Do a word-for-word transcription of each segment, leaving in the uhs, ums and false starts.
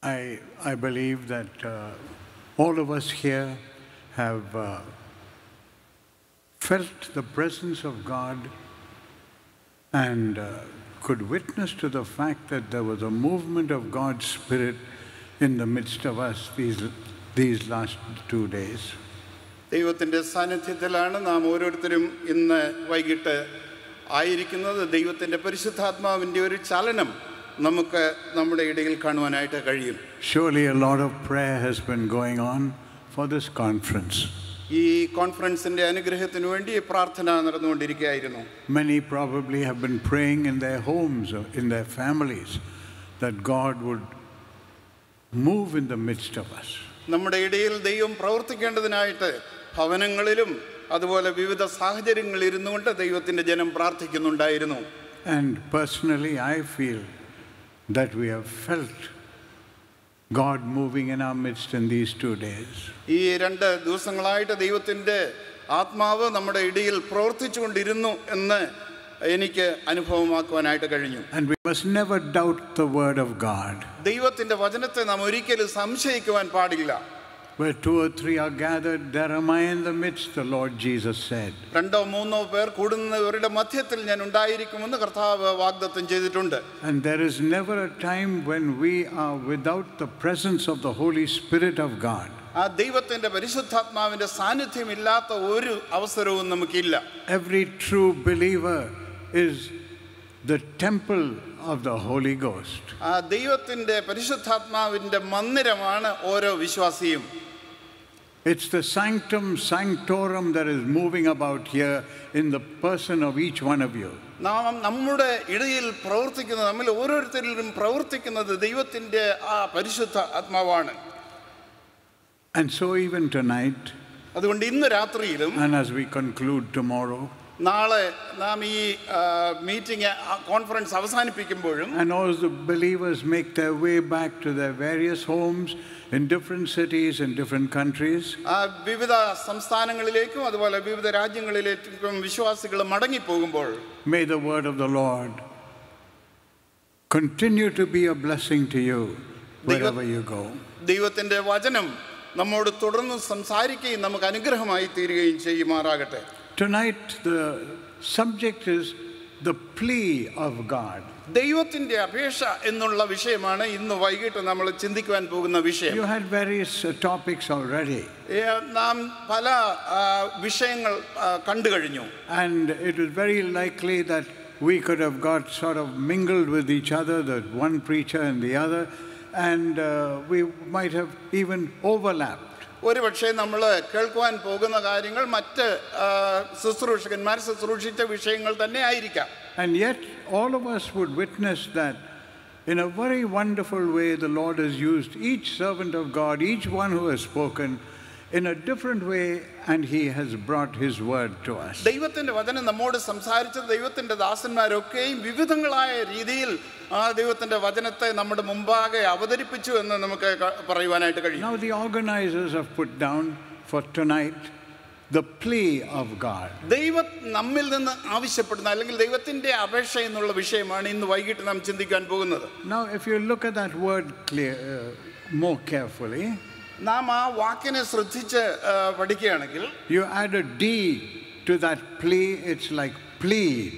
I, I believe that uh, all of us here have uh, felt the presence of God and uh, could witness to the fact that there was a movement of God's Spirit in the midst of us these, these last two days. ദൈവത്തിൻ്റെ സാന്നിധ്യത്തിലാണ് നാം ഓരോരുത്തരും ഇന്ന് വൈകിട്ട് ആയിരിക്കുന്നത്. ദൈവത്തിൻ്റെ പരിശുദ്ധാത്മാവിൻ്റെ ഒരു ചലനം നമുക്ക് നമ്മുടെ ഇടയിൽ കാണുവാനായിട്ട് കഴിയും. Surely a lot of prayer has been going on for this conference. ഈ കോൺഫറൻസിൻ്റെ അനുഗ്രഹത്തിനു വേണ്ടി പ്രാർത്ഥന നടന്നുകൊണ്ടിരിക്കുകയായിരുന്നു. Many probably have been praying in their homes or in their families that God would move in the midst of us. നമ്മുടെ ഇടയിൽ ദൈവം പ്രവർത്തിക്കേണ്ടതിനായിട്ട് ഭവനങ്ങളിലും അതുപോലെ വിവിധ സാഹചര്യങ്ങളിൽ ഇരുന്നുകൊണ്ട് ദൈവത്തിൻ്റെ ജനം പ്രാർത്ഥിക്കുന്നുണ്ടായിരുന്നു. And personally I feel that we have felt God moving in our midst in these two days. ഈ രണ്ട് ദിവസങ്ങളായിട്ട് ദൈവത്തിൻ്റെ ആത്മാവ് നമ്മുടെ ഇടയിൽ പ്രവർത്തിച്ചുകൊണ്ടിരുന്നു എന്ന് എനിക്ക് അനുഭവമാക്കുവാനായിട്ട് കഴിഞ്ഞു. And we must never doubt the word of God. ദൈവത്തിൻ്റെ വചനത്തെ നാം ഒരിക്കലും സംശയിക്കുവാൻ പാടില്ല. Where two or three are gathered, there am I in the midst, the Lord Jesus said. രണ്ടോ മൂന്നോ പേർ കൂടുന്നവരുടെ മധ്യത്തിൽ ഞാൻ ഉണ്ടായിരിക്കുമെന്ന് കർത്താവ് വാഗ്ദത്തം ചെയ്തിട്ടുണ്ട്. And there is never a time when we are without the presence of the Holy Spirit of God. ആ ദൈവത്തിൻ്റെ പരിശുദ്ധാത്മാവിൻ്റെ സാന്നിധ്യം ഇല്ലാത്ത ഒരു അവസരവും നമുക്കില്ല. Every true believer is the temple of the Holy Ghost. ആ ദൈവത്തിൻ്റെ പരിശുദ്ധാത്മാവിൻ്റെ മന്ദിരമാണ് ഓരോ വിശ്വാസിയും. It's the sanctum sanctorum that is moving about here in the person of each one of you. നാം നമ്മുടെ ഇടയിൽ പ്രവർത്തിക്കുന്നത് നമ്മൾ ഓരോരുത്തരിലും പ്രവർത്തിക്കുന്നത് ദൈവത്തിൻ്റെ ആ പരിശുദ്ധ ആത്മാവാണ്. And so even tonight, അതുകൊണ്ട് ഇന്ന് രാത്രിയിലും and as we conclude tomorrow, നാളെ നാം ഈ മീറ്റിംഗ് കോൺഫറൻസ് അവസാനിപ്പിക്കുമ്പോഴും and all the believers make their way back to their various homes in different cities and different countries, വിവിധ സംസ്ഥാനങ്ങളിലേക്കും അതുപോലെ വിവിധ രാജ്യങ്ങളിലേക്കും വിശ്വാസികൾ മടങ്ങിപ്പോകുമ്പോൾ, may the word of the Lord continue to be a blessing to you wherever you go. ദൈവത്തിൻ്റെ വചനം നമ്മോട് തുടർന്ന് സംസാരിക്കുകയും നമുക്ക് അനുഗ്രഹമായി തീരുകയും ചെയ്യുമാറാകട്ടെ. Tonight the subject is the plea of God. ദൈവത്തിൻ്റെ അപേക്ഷ എന്നുള്ള വിഷയമാണ് ഇന്ന് വൈകിട്ട് നമ്മൾ ചിന്തിക്കുവാൻ പോകുന്ന വിഷയം. You had various uh, topics already. നാം പല വിഷയങ്ങൾ കണ്ടു കഴിഞ്ഞു. And it was very likely that we could have got sort of mingled with each other, the one preacher and the other, and uh, we might have even overlapped. ഒരു പക്ഷേ നമ്മൾ കേൾക്കുവാൻ പോകുന്ന കാര്യങ്ങൾ മറ്റ് ശുശ്രൂഷകന്മാർ ശുശ്രൂഷിച്ച വിഷയങ്ങൾ തന്നെ ആയിരിക്കാം. And yet all of us would witness that in a very wonderful way the Lord has used each servant of God, each one who has spoken, in a different way, and he has brought his word to us. ദൈവത്തിൻ്റെ വചനം നമ്മോട് സംസാരിച്ച ദൈവത്തിൻ്റെ ദാസന്മാരൊക്കെയും വിവിധങ്ങളായ രീതിയിൽ ആ ദൈവത്തിൻ്റെ വചനത്തെ നമ്മുടെ മുമ്പാകെ അവതരിപ്പിച്ചു എന്ന് നമുക്ക് പറയുവാനായിട്ട് കഴിയും. Now the organizers have put down for tonight the plea of God. ദൈവം നമ്മിൽ നിന്ന് ആവശ്യപ്പെടുന്ന അല്ലെങ്കിൽ ദൈവത്തിൻ്റെ അപേക്ഷ എന്നുള്ള വിഷയമാണ് ഇന്ന് വൈകിട്ട് നാം ചിന്തിക്കാൻ പോകുന്നത്. Now if you look at that word clear, uh, more carefully, നാം ആ വാക്കിനെ ശ്രദ്ധിച്ച് പഠിക്കുകയാണെങ്കിൽ, you add a D to that plea, it's like plead.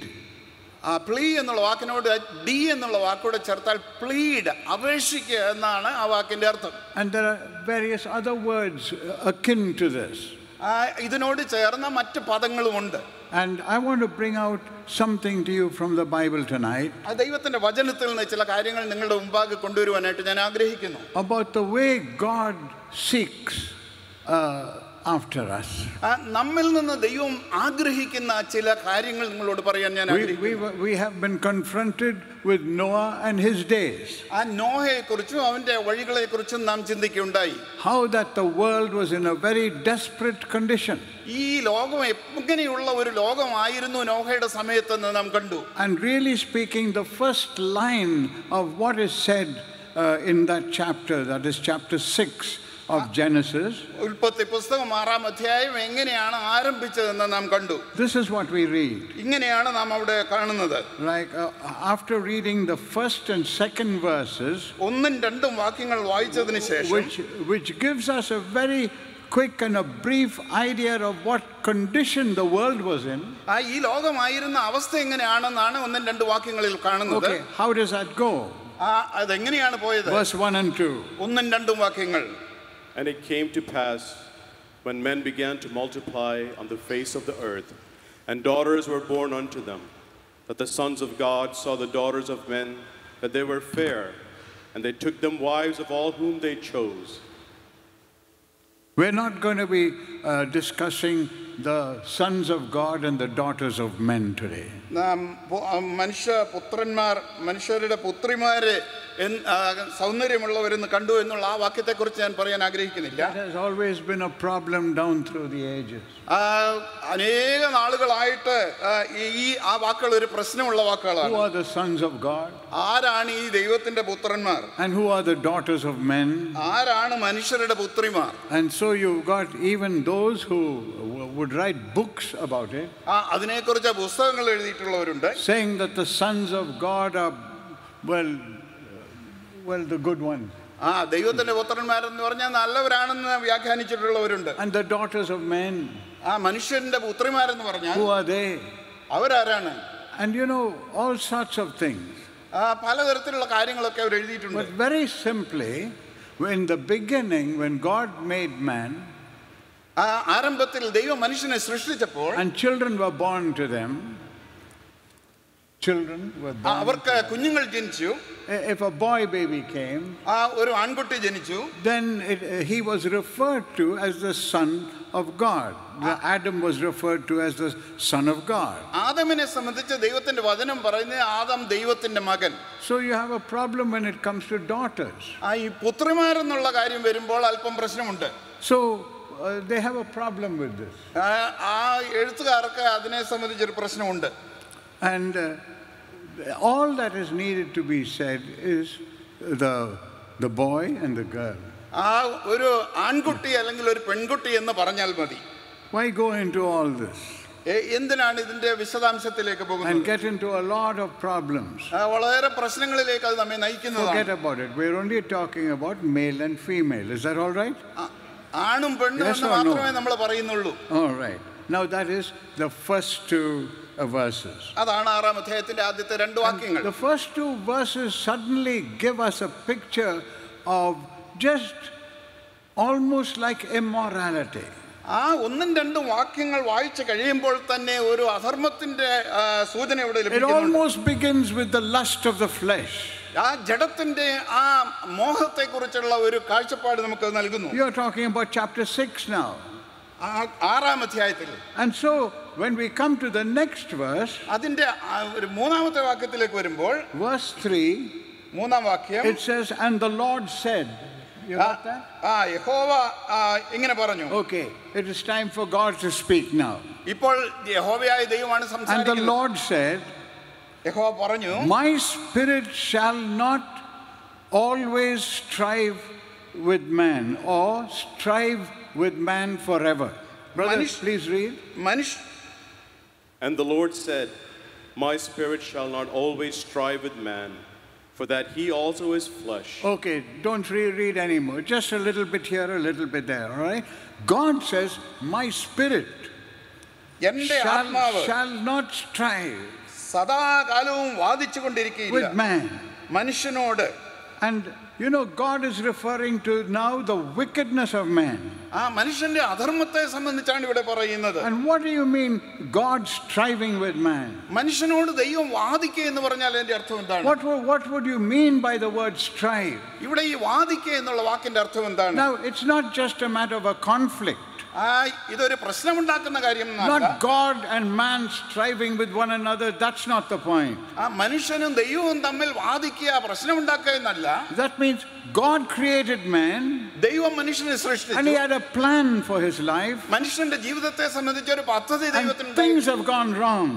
ആ പ്ലീ എന്നുള്ള വാക്കിനോട് ഡി എന്നുള്ള വാക്കോട് ചേർത്താൽ പ്ലീഡ്, അപേക്ഷിക്കുക എന്നാണ് ആ വാക്കിൻ്റെ അർത്ഥം. And there are various other words akin to this. ഇതിനോട് ചേർന്ന മറ്റ് പദങ്ങളുമുണ്ട്. And I want to bring out something to you from the Bible tonight. ദൈവത്തിന്റെ വചനത്തിൽ നിന്ന് ചില കാര്യങ്ങൾ നിങ്ങളുടെ മുമ്പാകെ കൊണ്ടുവരുവാനായിട്ട് ഞാൻ ആഗ്രഹിക്കുന്നു. About the way God seeks uh, after us. നമ്മിൽ നിന്ന് ദൈവം ആഗ്രഹിക്കുന്ന ചില കാര്യങ്ങൾ നിങ്ങളോട് പറയാൻ ഞാൻ ആഗ്രഹിക്കുന്നു. We have been confronted with Noah and his days. ആ നോഹയെക്കുറിച്ചും അവന്റെ വഴികളെക്കുറിച്ചും നാം ചിന്തിക്കുകയുണ്ടായി. How that the world was in a very desperate condition. ഈ ലോകം എങ്ങനെയുള്ള ഒരു ലോകമായിരുന്നു നോഹയുടെ സമയത്തെന്ന് നാം കണ്ടു. And really speaking, the first line of what is said uh, in that chapter, that is chapter six, of Genesis. ഉൽപ്പത്തി പുസ്തകം ആറാം അധ്യായം എങ്ങനെയാണ് ആരംഭിച്ചതെന്ന് നാം കണ്ടു. This is what we read. ഇങ്ങനെയാണ് നാം അവിടെ കാണുന്നത്. Like uh, after reading the first and second verses, ഒന്നും രണ്ടും വാക്യങ്ങൾ വായിച്ചതിന് ശേഷം, which which gives us a very quick and a brief idea of what condition the world was in. ആ ഈ ലോകമായിരുന്ന അവസ്ഥ എങ്ങനെയാണെന്നാണ് ഒന്നും രണ്ട് വാക്യങ്ങളിൽ കാണുന്നത്. Okay, how does that go? ആ അതെങ്ങനെയാണ് പോയത്? Verse one and two. ഒന്നും രണ്ടും വാക്യങ്ങൾ. And it came to pass, when men began to multiply on the face of the earth, and daughters were born unto them, that the sons of God saw the daughters of men, that they were fair, and they took them wives of all whom they chose. We're not going to be uh, discussing the sons of God and the daughters of men today. നാം മനുഷ്യ പുത്രന്മാർ മനുഷ്യരുടെ പുത്രിമാരെ സൗന്ദര്യമുള്ളവരെന്ന് കണ്ടു എന്നുള്ള ആ വാക്യത്തെക്കുറിച്ച് ഞാൻ പറയാൻ ആഗ്രഹിക്കുന്നില്ല. That has always been a problem down through the ages. അനേക നാളുകളായിട്ട് ഈ ആ വാക്കുകൾ ഒരു പ്രശ്നമുള്ള വാക്കുകളാണ്. Who are the sons of God? ആരാണ് ഈ ദൈവത്തിന്റെ പുത്രന്മാർ? And who are the daughters of men? ആരാണ് മനുഷ്യരുടെ പുത്രിമാർ? And so you've got even those who would write books about it, അതിനെക്കുറിച്ച് പുസ്തകങ്ങൾ എഴുതിയിട്ടുള്ളവരുണ്ട്, saying that the sons of God are well well the good ones. ആ ദൈവത്തിന്റെ പുത്രന്മാരെന്ന് പറഞ്ഞാൽ നല്ലവരാണെന്ന് വ്യാഖ്യാനിച്ചിട്ടുള്ളവരുണ്ട്. And the daughters of men, ആ മനുഷ്യന്റെ പുത്രിമാരെന്ന് പറഞ്ഞാൽ who are they? അവരാരാണ്? And you know, all sorts of things. ആ പലതരത്തിലുള്ള കാര്യങ്ങളൊക്കെ അവർ എഴുതിയിട്ടുണ്ട്. But very simply, in the beginning, when God made man, ആരംഭത്തിൽ ദൈവം മനുഷ്യനെ സൃഷ്ടിച്ചപ്പോൾ, and children were born to them, children were born, അവർക്ക് കുഞ്ഞുങ്ങൾ ജനിച്ചു. if a boy baby came, ആ ഒരു ആൺകുട്ടി ജനിച്ചു, then it, he was referred to as the son of God. Adam was referred to as the son of God. ആദമിനെ സംബന്ധിച്ച് ദൈവത്തിന്റെ വചനം പറയുന്നത് ആദം ദൈവത്തിന്റെ മകൻ. So you have a problem when it comes to daughters. ആ ഈ പുത്രിമാരെന്നുള്ള കാര്യം വരുമ്പോൾ അല്പം പ്രശ്നമുണ്ട്. So uh, they have a problem with this. ആ എഴുത്തുകാർക്ക് അതിനെ സംബന്ധിച്ചൊരു പ്രശ്നമുണ്ട്. And uh, all that is needed to be said is the the boy and the girl. ആ ഒരു ആൺകുട്ടി അല്ലെങ്കിൽ ഒരു പെൺകുട്ടി എന്ന് പറഞ്ഞാൽ മതി. Why go into all this? എന്തിനാണ് ഇതിന്റെ വിശദാംശത്തിലേക്ക് പോകുന്നത്? And get into a lot of problems. വളരെ പ്രശ്നങ്ങളിലേക്ക് അത് നമ്മെ നയിക്കുന്നതാണ്. Forget about it. We're only talking about male and female. Is that all right? ആണും പെണ്ണും എന്ന് മാത്രമേ നമ്മൾ പറയുന്നുള്ളൂ. All right. Now that is the first two verses. അതാണ് ആറാം അധ്യായത്തിന്റെ ആദ്യത്തെ രണ്ട് വാക്യങ്ങൾ. The first two verses suddenly give us a picture of just almost like immorality. ആ ഒന്നും രണ്ടും വാക്യങ്ങൾ വായിച്ചു കഴിയുമ്പോൾ തന്നെ ഒരു അധർമ്മത്തിന്റെ സൂചന ഇവിടെ ലഭിക്കുന്നു. It almost begins with the lust of the flesh. ആ ജഡത്തിന്റെ ആ മോഹത്തെക്കുറിച്ചുള്ള ഒരു കാഴ്ചപ്പാട് നമുക്ക് നൽകുന്നു. You are talking about chapter six now. ആറാം അധ്യായത്തിൽ. And so when we come to the next verse, അതിന്റെ ഒരു മൂന്നാമത്തെ വാക്യത്തിലേക്ക് വരുമ്പോൾ, verse three, മൂന്നാം വാക്യം, it says, and the Lord said. You got that? ആ യഹോവ ഇങ്ങനെ പറഞ്ഞു. Okay, it is time for God to speak now. ഇപ്പോൾ യഹോവയായ ദൈവമാണ് സംസാരിക്കുന്നത്. And the Lord said, യഹോവ പറഞ്ഞു, my spirit shall not always strive with man or strive with man forever. Brothers, please read. Manish. And the Lord said, my spirit shall not always strive with man, for that he also is flesh. Okay, don't reread anymore. Just a little bit here, a little bit there, all right? God says, my spirit shall, shall not strive സദാകാലവും വാദിച്ചുകൊണ്ടിരിക്കുകയില്ല with man. മനുഷ്യനോട്. And you know, God is referring to now the wickedness of man. ആ മനുഷ്യന്റെ അധർമ്മത്തെ സംബന്ധിച്ചാണ് ഇവിടെ പറയുന്നത്. And what do you mean God striving with man? മനുഷ്യനോട് ദൈവം വാദിക്കുക എന്ന് പറഞ്ഞാൽ അതിന്റെ അർത്ഥം എന്താണ്? What what would you mean by the word strive? ഇവിടെ ഈ വാദിക്കുക എന്നുള്ള വാക്കിന്റെ അർത്ഥം എന്താണ്? Now, it's not just a matter of a conflict. ഇതൊരു പ്രശ്നമുണ്ടാക്കുന്ന കാര്യം. Not God and man striving with one another. That's not the point. ആ മനുഷ്യനും ദൈവവും തമ്മിൽ വാദിക്കുക പ്രശ്നമുണ്ടാക്കുക എന്നല്ല. That means God created man. ദൈവം മനുഷ്യനെ സൃഷ്ടിച്ചു. And he had a plan for his life. മനുഷ്യന്റെ ജീവിതത്തെ സംബന്ധിച്ച ഒരു പദ്ധതി ദൈവത്തിന്. Things have gone wrong.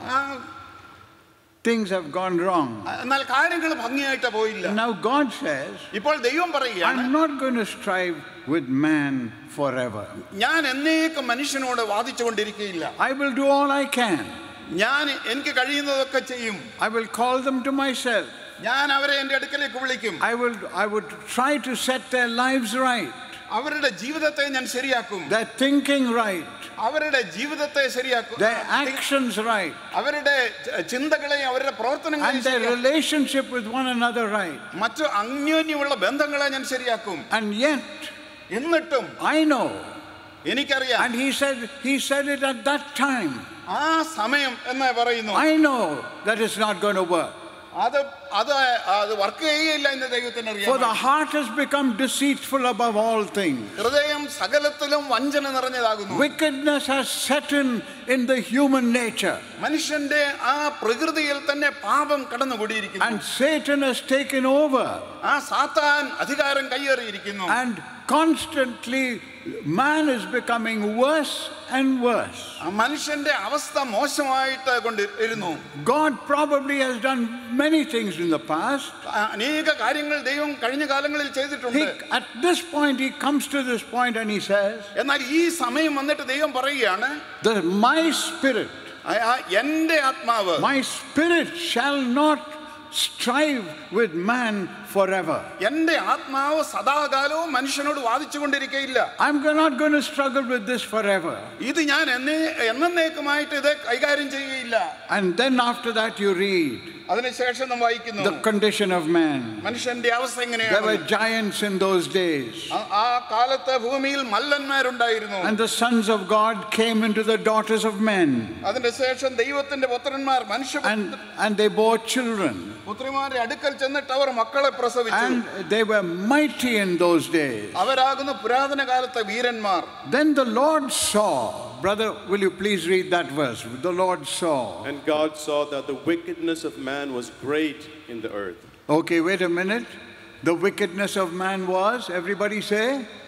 Things have gone wrong. എന്നാൽ കാര്യങ്ങൾ ഭംഗിയായിട്ട് പോയില്ല. Now God says, ഇപ്പോൾ ദൈവം പറയുകയാണ്, I'm not going to strive with man forever. ഞാൻ എന്നേക്കും മനുഷ്യനോട് വാദിച്ചുകൊണ്ടിരിക്കുകയില്ല. I will do all I can. ഞാൻ എനിക്ക് കഴിയുന്നതൊക്കെ ചെയ്യും. I will call them to myself. ഞാൻ അവരെ എൻ്റെ അടുക്കലേക്ക് വിളിക്കും. I will I would try to set their lives right. അവരുടെ ജീവിതത്തെ ഞാൻ ശരിയാക്കും. Their thinking right. അവരുടെ ജീവിതത്തെ ശരിയാക്കും. Their actions right. അവരുടെ ചിന്തകളെയും അവരുടെ പ്രവർത്തനങ്ങളെയും and their relationship with one another right. മറ്റു അന്യോന്യമുള്ള ബന്ധങ്ങളെ ഞാൻ ശരിയാക്കും. And yet എന്നിട്ടും I know, എനിക്കറിയാം. and he said he said it at that time. ആ സമയം എന്ന് പറയുന്നു. I know that it's not going to work. അത് അത് അത് വർക്ക് ചെയ്യില്ല എന്ന് ദൈവത്തിന് അറിയാം. For the heart has become deceitful above all things. ഹൃദയം സകലത്തിലും വഞ്ചന നിറഞ്ഞതാകുന്നു. Wickedness has set in in the human nature. മനുഷ്യന്റെ ആ പ്രകൃതിയിൽ തന്നെ പാപം കടന്നുകൂടിയിരിക്കുന്നു. And Satan has taken over. ആ സാത്താൻ അധികാരം കയ്യേറിയിരിക്കുന്നു. And constantly man is becoming worse and worse. മനുഷ്യന്റെ അവസ്ഥ മോശമായിട്ട് കൊണ്ടിരുന്നു. God probably has done many things in the past. അനേക കാര്യങ്ങൾ ദൈവം കഴിഞ്ഞ കാലങ്ങളിൽ ചെയ്തിട്ടുണ്ട്. At this point he comes to this point and he says, എന്നാൽ ഈ സമയം വന്നിട്ട് ദൈവം പറയുകയാണ്, that my spirit, എൻ്റെ ആത്മാവ്, my spirit shall not strive with man forever. എൻ്റെ ആത്മാവ് സദാകാലവും മനുഷ്യനോട് വാദിച്ചുകൊണ്ടിരിക്കുകയില്ല. I'm not going to struggle with this forever. ഇത് ഞാൻ എന്നെ എന്നേക്കുമായിട്ട് ഇത് കൈകാര്യം ചെയ്യുകയില്ല. And then after that you read അതിനുശേഷം നാം വായിക്കുന്നു the condition of man. മനുഷ്യന്റെ അവസ്ഥ എങ്ങനെയാണ്. There were giants in those days. ആ കാലത്ത് ഭൂമിയിൽ മല്ലന്മാരുണ്ടായിരുന്നു. And the sons of God came into the daughters of men. അതിനുശേഷം ദൈവത്തിന്റെ പുത്രന്മാർ മനുഷ്യ and and they bore children. പുത്രിമാരുടെ അടുക്കൽ ചെന്നിട്ട് അവർ മക്കളെ പ്രസവിച്ചു. And they were mighty in those days. അവരാകുന്നു പുരാതന കാലത്തെ വീരന്മാർ. Then the Lord saw, brother, will you please read that verse? The Lord saw. And God saw that the wickedness of man was great in the earth. Okay, wait a minute. The wickedness of man was, everybody say,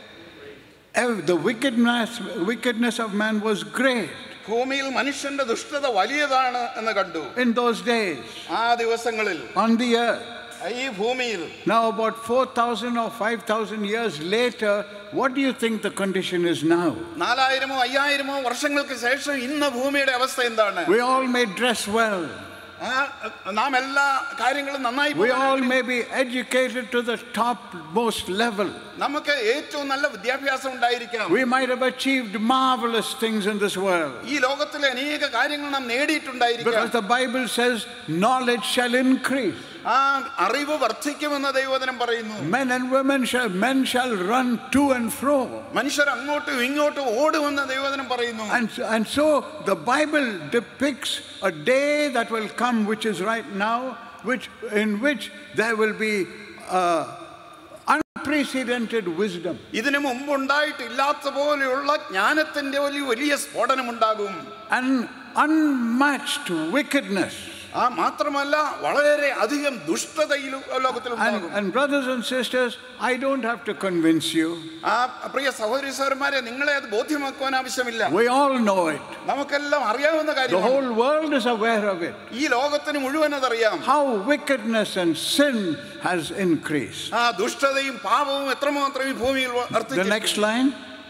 the wickedness wickedness of man was great. ഭൂമിയിൽ മനുഷ്യന്റെ ദുഷ്ടത വലിയതാണ് എന്ന് കണ്ടു. In those days, ആ ദിവസങ്ങളിൽ, on the earth, ഈ ഭൂമിയിൽ. Now about four thousand or five thousand years later, what do you think the condition is now? നാലായിരമോ അയ്യായിരമോ വർഷങ്ങൾക്ക് ശേഷം ഇന്ന് ഭൂമിയുടെ അവസ്ഥ എന്താണ്? We all may dress well. നാം എല്ലാ കാര്യങ്ങളും നന്നായി. We all may be educated to the topmost level. നമുക്ക് ഏറ്റവും നല്ല വിദ്യാഭ്യാസം ഉണ്ടായിരിക്കാം. We might have achieved marvelous things in this world. ഈ ലോകത്തിലെ അനേക കാര്യങ്ങൾ നാം നേടിയിട്ടുണ്ടായിരിക്കാം. Because the Bible says knowledge shall increase. ആ അറിവ് വർദ്ധിക്കുമെന്ന് ദൈവവചനം പറയുന്നു. Men and women shall men shall run to and fro. മനുഷ്യർ അങ്ങോട്ടും ഇങ്ങോട്ടും ഓടുമെന്ന് ദൈവവചനം പറയുന്നു. And and so the Bible depicts a day that will come, which is right now, which in which there will be uh, unprecedented wisdom. ഇതിനു മുമ്പ് ഉണ്ടായിട്ടില്ലാത്ത പോലെയുള്ള ജ്ഞാനത്തിന്റെ ഒരു വലിയ സ്ഫോടനം ഉണ്ടാകും. And unmatched wickedness. ആ മാത്രമല്ല വളരെ അധികം ദുഷ്ടത ഈ ലോകത്തിൽ ഉണ്ടാകും. And brothers and sisters, I don't have to convince you. ആ പ്രിയ സഹോദരി സഹോദരന്മാരെ, നിങ്ങളെ അത് ബോധ്യമാക്കുവാൻ ആവശ്യമില്ല. We all know it. നമുക്കെല്ലാം അറിയാവുന്ന The കാര്യമാണ്. whole world is aware of it. ഈ ലോകത്തിന് മുഴുവൻ അതറിയാം. How wickedness and sin has increased. ആ ദുഷ്ടതയും പാപവും എത്രമാത്രം ഈ ഭൂമിയിൽ വർദ്ധിച്ചു. The next line.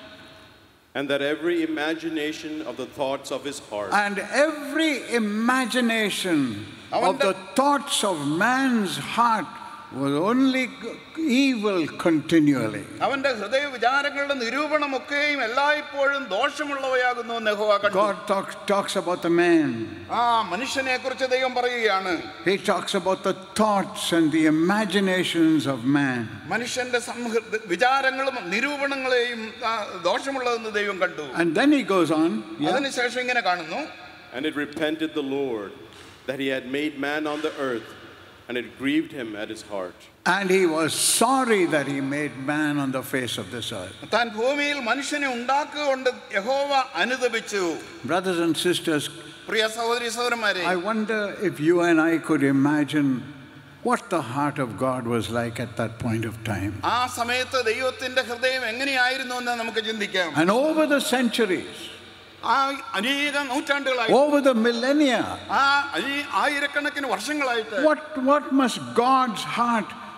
And that every imagination of the thoughts of his heart. And every imagination of the thoughts of man's heart was only evil continually. അവന്റെ ഹൃദയ വിചാരങ്ങളുടെ നിരൂപണമൊക്കെയും എല്ലായ്പ്പോഴും ദോഷമുള്ളവയാകുന്നു എന്ന് യഹോവ കണ്ടു. God talks talks about the man. ആ മനുഷ്യനെ കുറിച്ച് ദൈവം പറയുകയാണ്. He talks about the thoughts and the imaginations of man. മനുഷ്യന്റെ വിചാരങ്ങളും നിരൂപണങ്ങളെയും ദോഷമുള്ളതെന്ന് ദൈവം കണ്ടു. And then he goes on. അതിനുശേഷം ഇങ്ങനെ കാണുന്നു. And it repented the Lord that he had made man on the earth, and it grieved him at his heart. And he was sorry that he made man on the face of this earth. താൻ ഭൂമിയിൽ മനുഷ്യനെ ഉണ്ടാക്കിക്കൊണ്ട് യഹോവ അനുതപിച്ചു. Brothers and sisters, പ്രിയ സഹോദരി സഹോദരന്മാരെ, I wonder if you and I could imagine what the heart of God was like at that point of time. ആ സമയത്ത് ദൈവത്തിന്റെ ഹൃദയം എങ്ങനെയായിരുന്നു എന്ന് നമുക്ക് ചിന്തിക്കാം. And over the centuries, അനേക നൂറ്റാണ്ടുകളായി, over the millennia, ആയിരക്കണക്കിന് വർഷങ്ങളായിട്ട്, what what must God's heart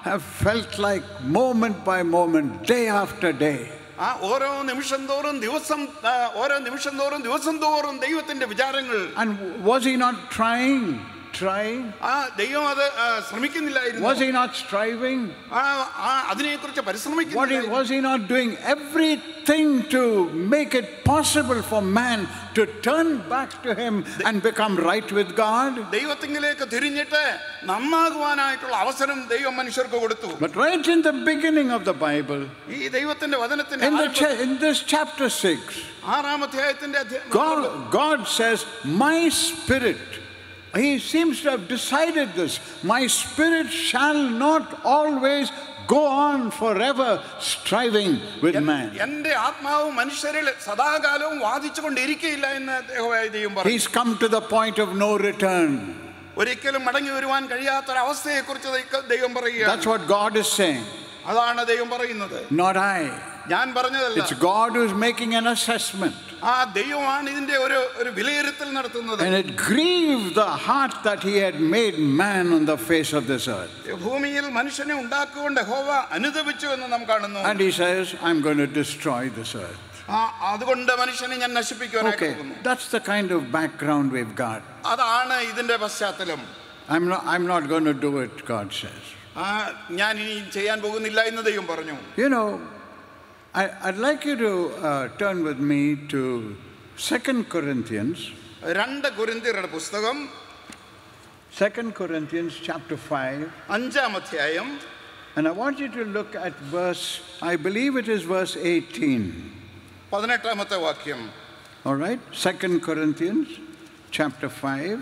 have felt like moment by moment, day after day. ആ ഓരോ നിമിഷം തോറും ദിവസം ആ, ഓരോ നിമിഷം തോറും ദിവസം തോറും ദൈവത്തിന്റെ വിചാരങ്ങൾ. And was he not trying? Trying? ആ ദൈവം അത് ആ, ശ്രമിക്കുന്നില്ലായിരുന്നു. Was he not striving? ആ ആ അതിനെക്കുറിച്ച് What he, പരിശ്രമിക്കുന്നില്ല. was he not doing everything to make it possible for man to turn back to him and become right with God? ദൈവത്തിങ്കിലേക്ക് തിരിഞ്ഞിട്ട് നന്നാകുവാനായിട്ടുള്ള അവസരം ദൈവം മനുഷ്യർക്ക് കൊടുത്തു. But right in the beginning of the Bible, ഈ ദൈവത്തിന്റെ വചനത്തിന്റെ in, the ആരംഭ- cha- in this chapter six, ആറാം അധ്യായത്തിന്റെ അധ്യ- God, God says, my spirit, he seems to have decided this, my spirit shall not always go on forever striving with man. എന്റെ ആത്മാവ് മനുഷ്യരിൽ സദാകാലവും വാദിച്ചുകൊണ്ടിരിക്കുകയില്ല എന്ന് യഹോവയായ ദൈവം പറഞ്ഞു. He's come to the point of no return. ഒരിക്കലും മടങ്ങി വരുവാൻ കഴിയാത്തൊരവസ്ഥയെ കുറിച്ച് ദൈവം That's പറയുകയാണ്. what God is saying, അതാണ് ദൈവം പറയുന്നത്, not I. ഞാൻ പറഞ്ഞതല്ല. It's God who's making an assessment. ആ ദൈവമാണ് ഇതിന്റെ ഒരു ഒരു വിലയിരുത്തൽ നടത്തുന്നത്. And it grieved the heart that he had made man on the face of this earth. ഭൂമിയിൽ മനുഷ്യനെ ഉണ്ടാക്കുകൊണ്ട് യഹോവ അനുതപിച്ചു എന്ന് നാം കാണുന്നു. And he says, I'm going to destroy this earth. ആ അതുകൊണ്ട് മനുഷ്യനെ ഞാൻ നശിപ്പിക്കുവാനായി Okay, പോകുന്നു. that's the kind of background we've got. അതാണ് ഇതിന്റെ പശ്ചാത്തലം. I'm not, I'm not going to do it, God says. ആ ഞാൻ ഇനി ചെയ്യാൻ പോകുന്നില്ല എന്ന് ദൈവം പറഞ്ഞു. You know, I, I'd like you to uh, turn with me to Second Corinthians. രണ്ട് കൊരിന്ത്യരുടെ പുസ്തകം Second Corinthians chapter five. അഞ്ചാം അധ്യായം. And I want you to look at verse, I believe it is verse eighteen. പതിനെട്ടാമത്തെ വാക്യം. All right? Second Corinthians chapter five.